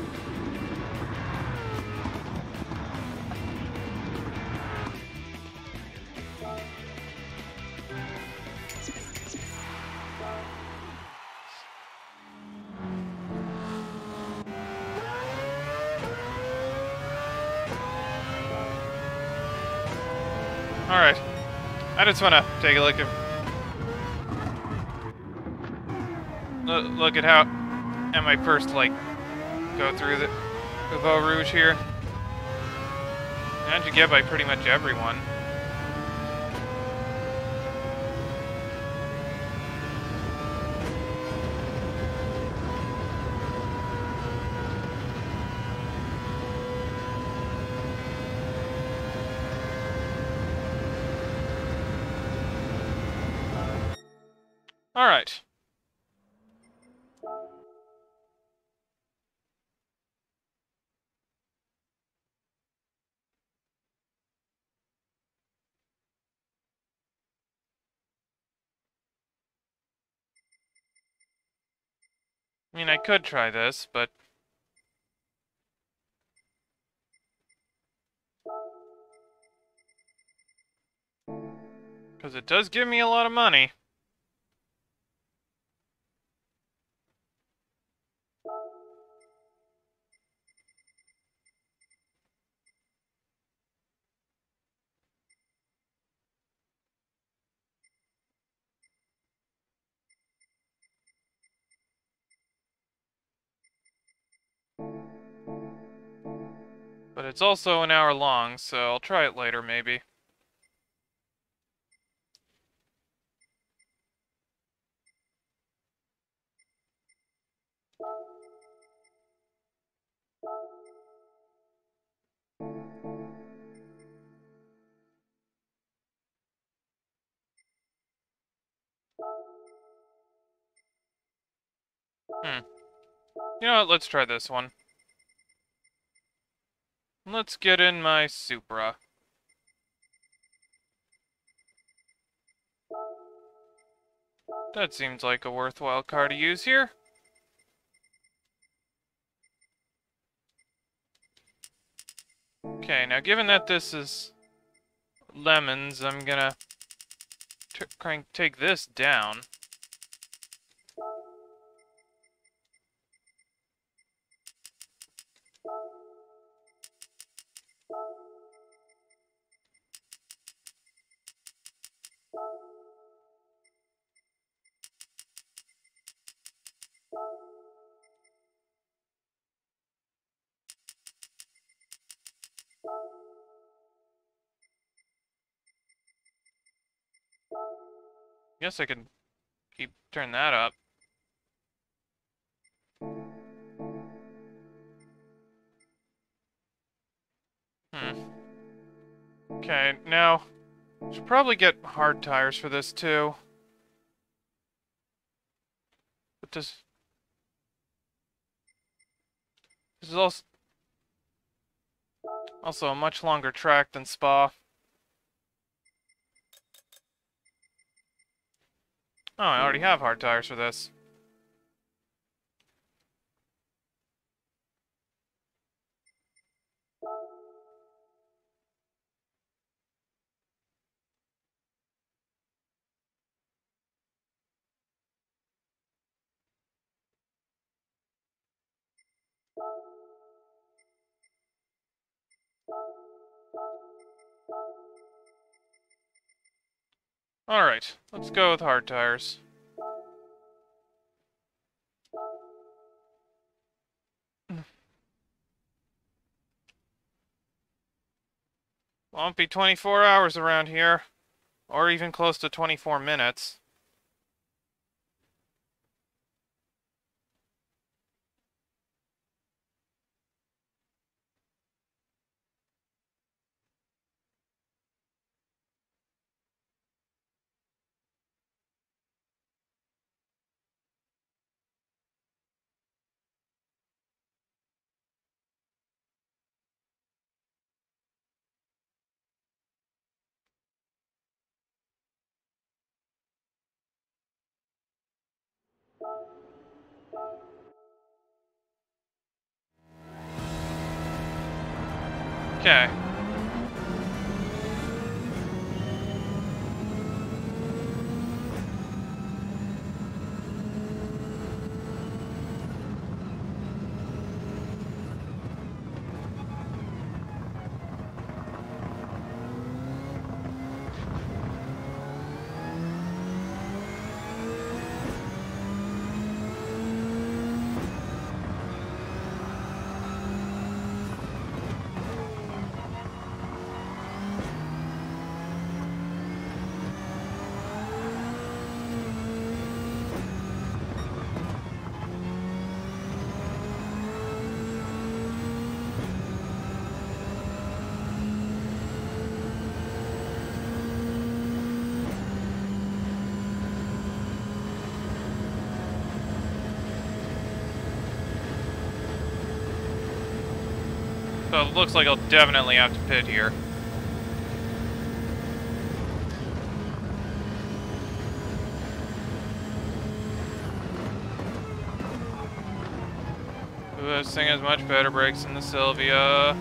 Alright. I just want to take a look at... Look at how... At my first, like, go through the, the Beau Rouge here. How'd you get by pretty much everyone? Alright. I mean, I could try this, but... Because it does give me a lot of money. But it's also an hour long, so I'll try it later, maybe. Hmm. You know what, let's try this one. Let's get in my Supra. That seems like a worthwhile car to use here. Okay, now given that this is lemons, I'm gonna t crank take this down. Guess I could keep turn that up. Hmm. Okay, now should probably get hard tires for this too. But this this is also also a much longer track than Spa. Oh, I already have hard tires for this. Alright, let's go with hard tires. Won't be twenty-four hours around here, or even close to twenty-four minutes. Okay. So it looks like I'll definitely have to pit here. Ooh, this thing has much better brakes than the Sylvia.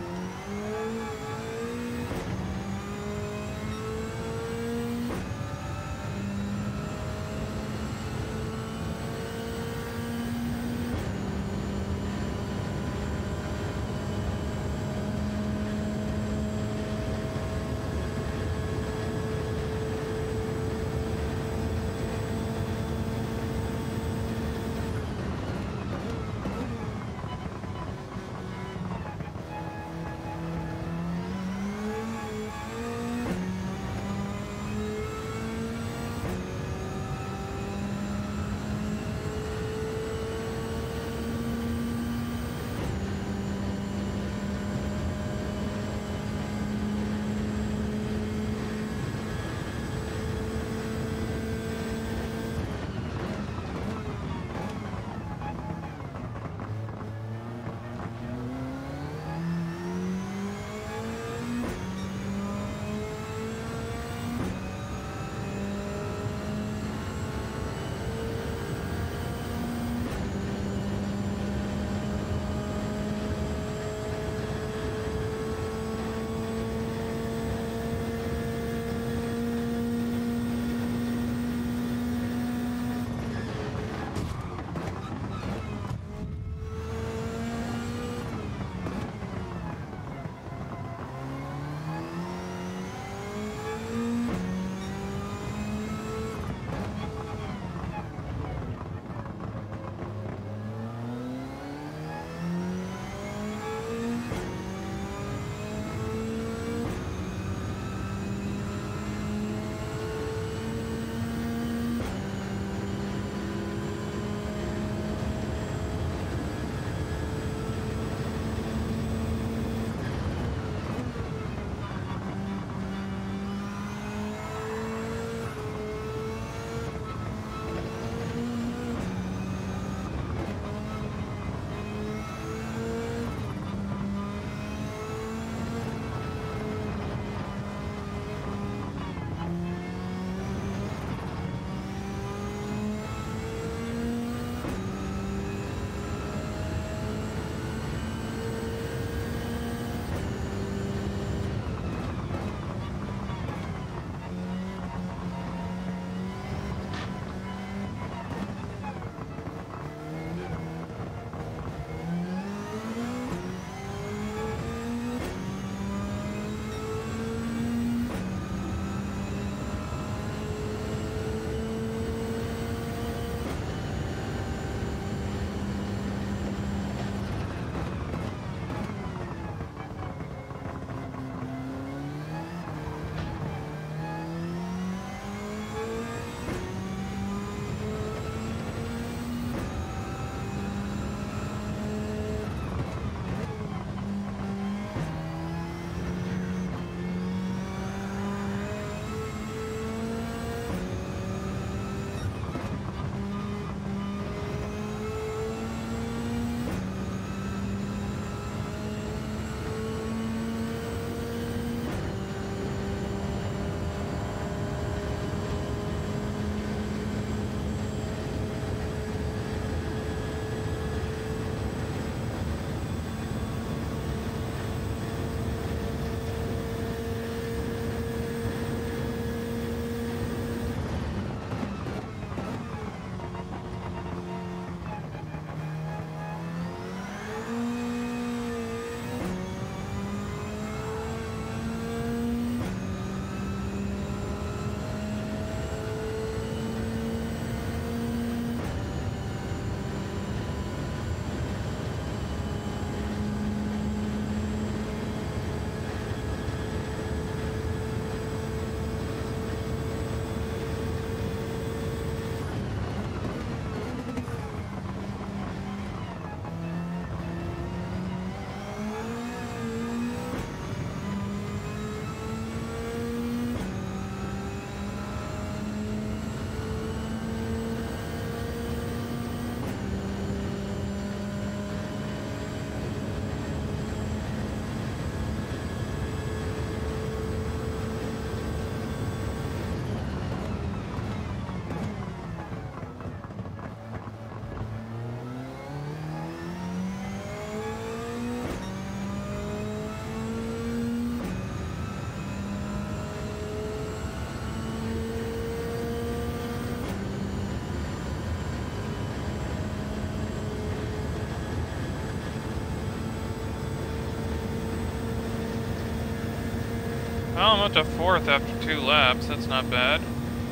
Well, I'm up to fourth after two laps. That's not bad.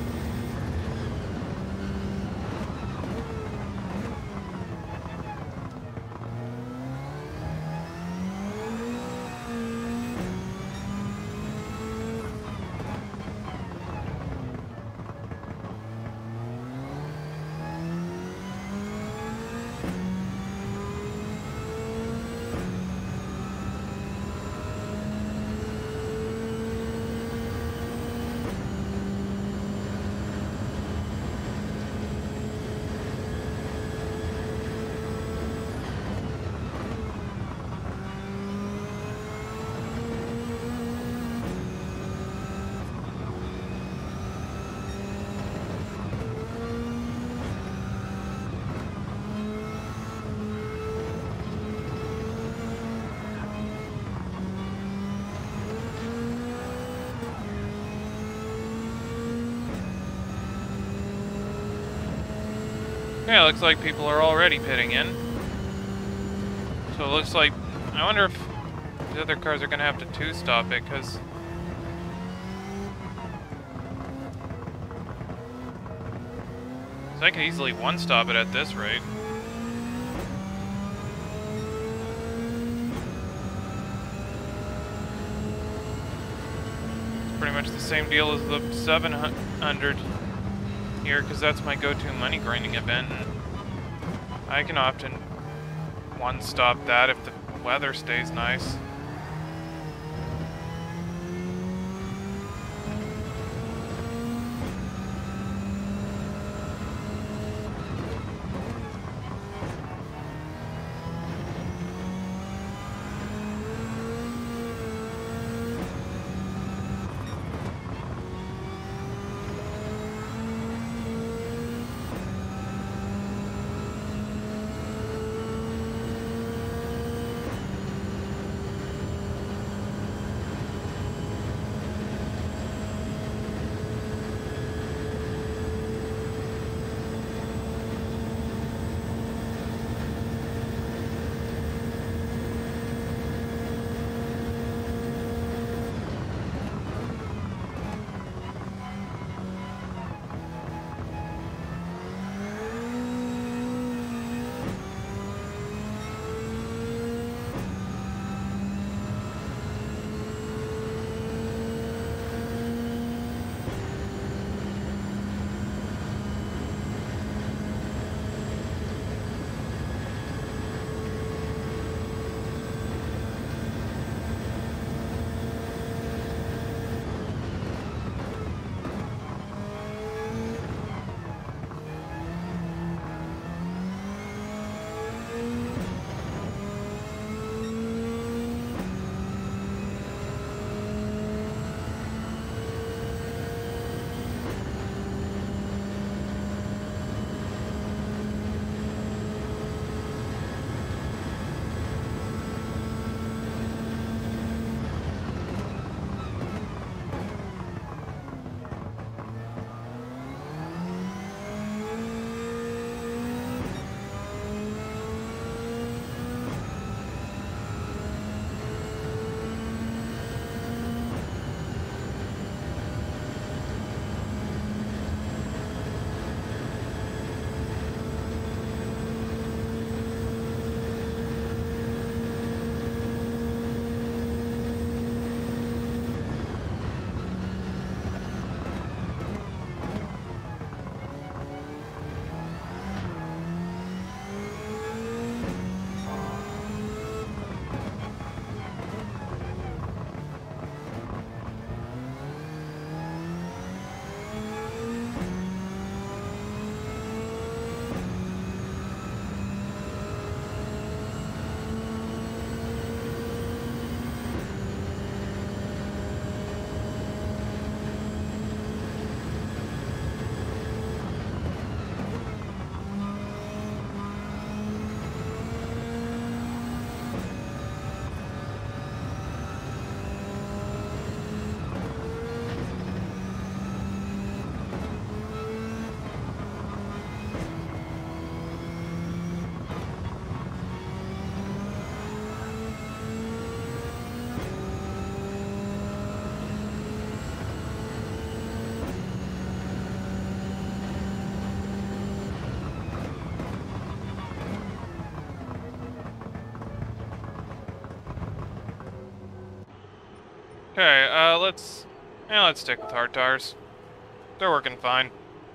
Yeah, it looks like people are already pitting in. So it looks like, I wonder if the other cars are going to have to two-stop it, because I could easily one-stop it at this rate. It's pretty much the same deal as the seven hundred here, because that's my go-to money grinding event. And I can often one-stop that if the weather stays nice. Okay, uh, let's... Yeah, let's stick with hard tires. They're working fine.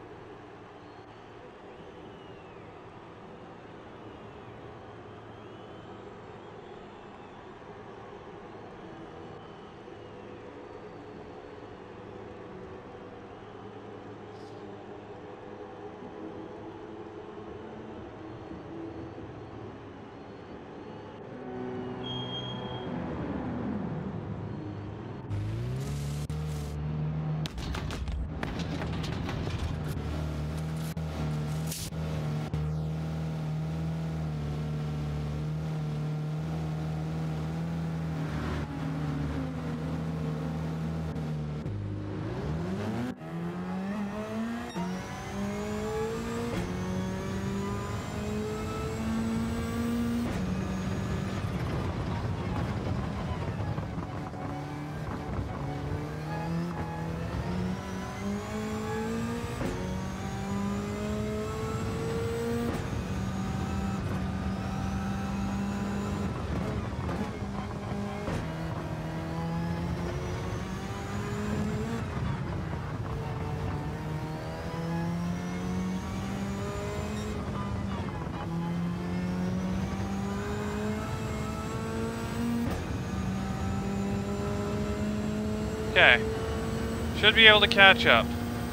Okay. Should be able to catch up.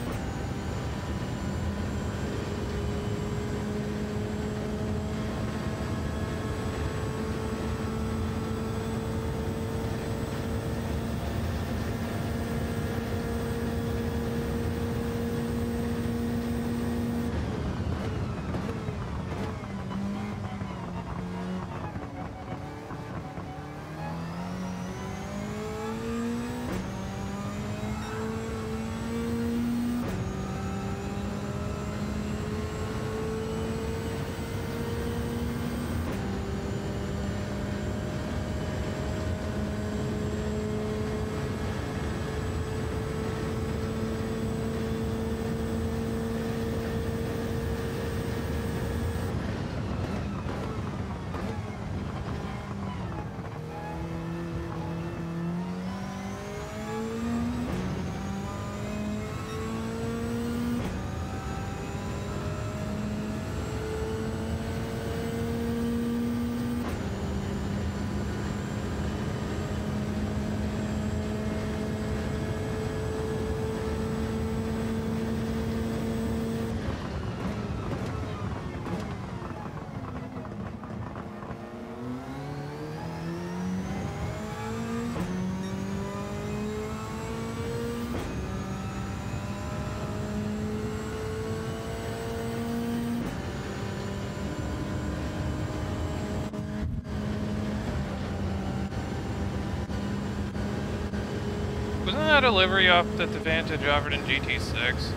Wasn't that a livery up that the Vantage offered in G T six?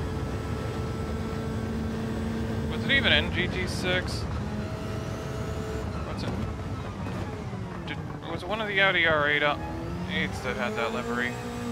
Was it even in G T six? What's it? Did, was it one of the Audi R eight eights that had that livery?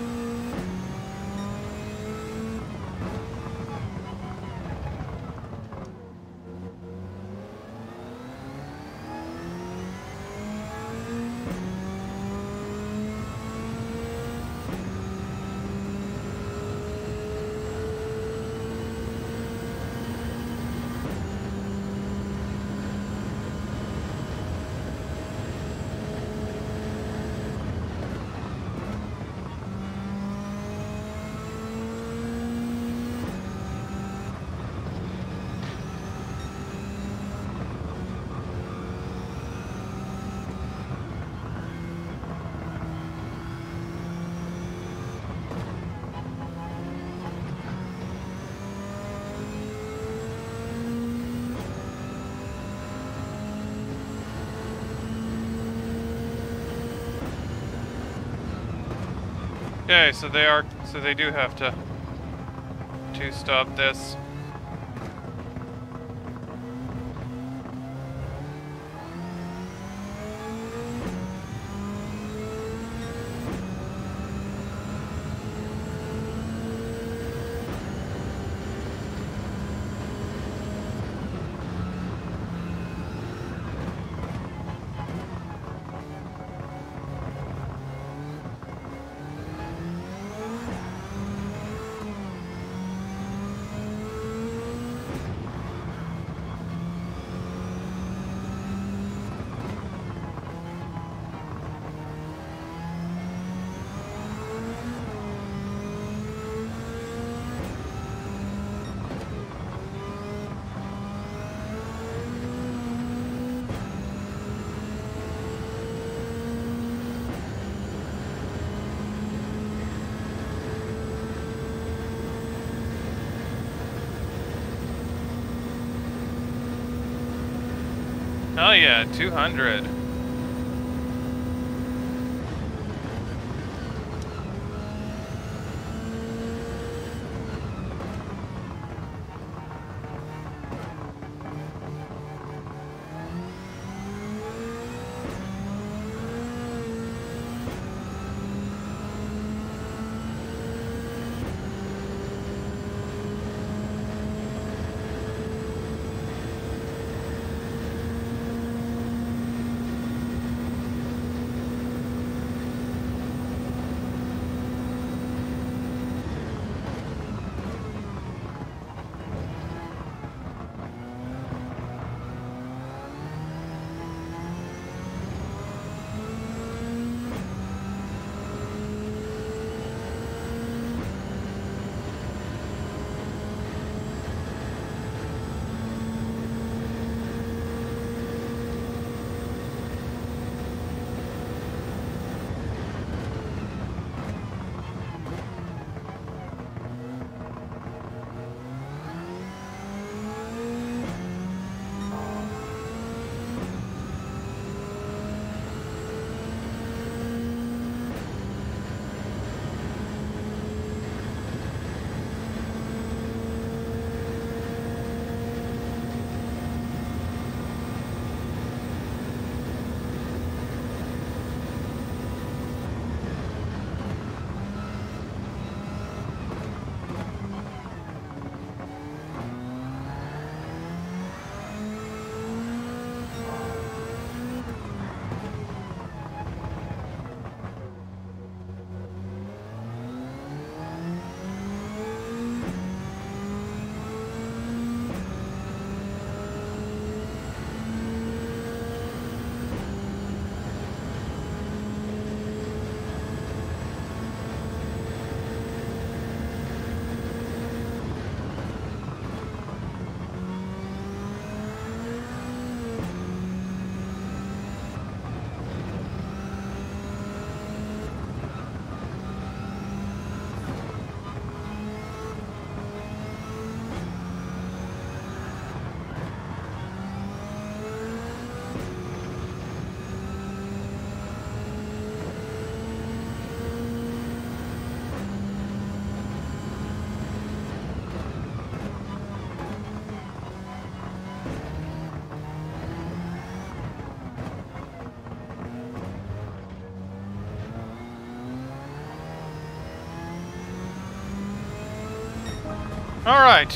Okay, so they are, so they do have to, to stop this. Oh yeah, two hundred. Alright.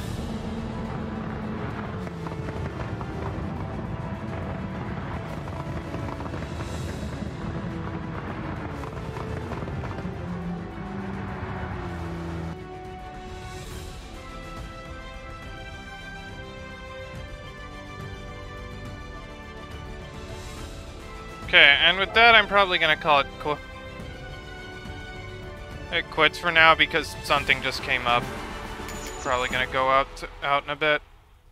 Okay, and with that, I'm probably gonna call it qu it quits for now because something just came up. Probably gonna go out to, out in a bit.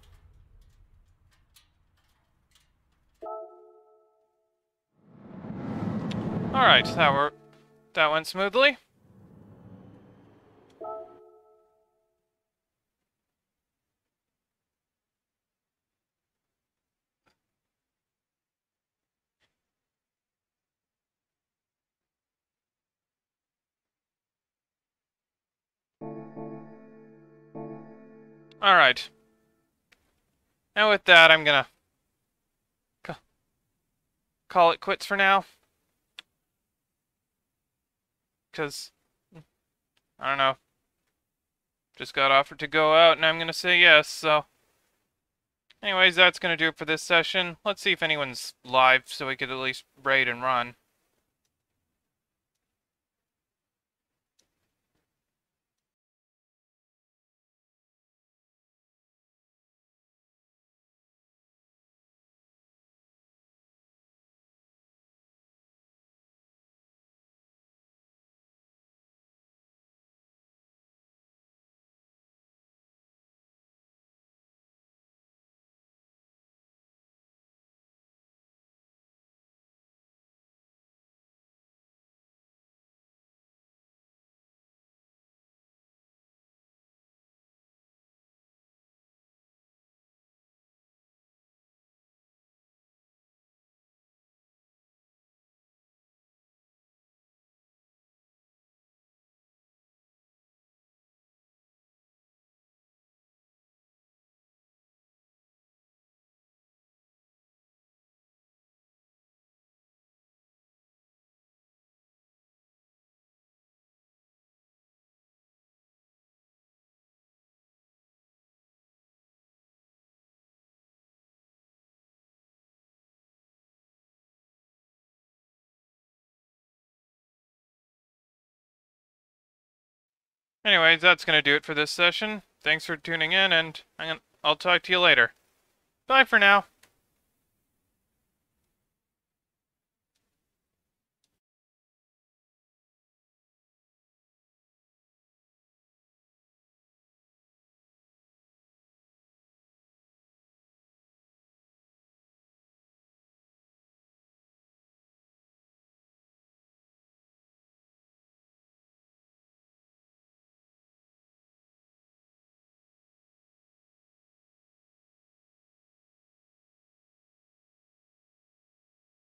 All right, that were that went smoothly. All right. And with that, I'm gonna call it quits for now. Because, I don't know. Just got offered to go out, and I'm gonna say yes, so. Anyways, that's gonna do it for this session. Let's see if anyone's live so we could at least raid and run. Anyways, that's gonna do it for this session. Thanks for tuning in, and I'm gonna, I'll talk to you later. Bye for now.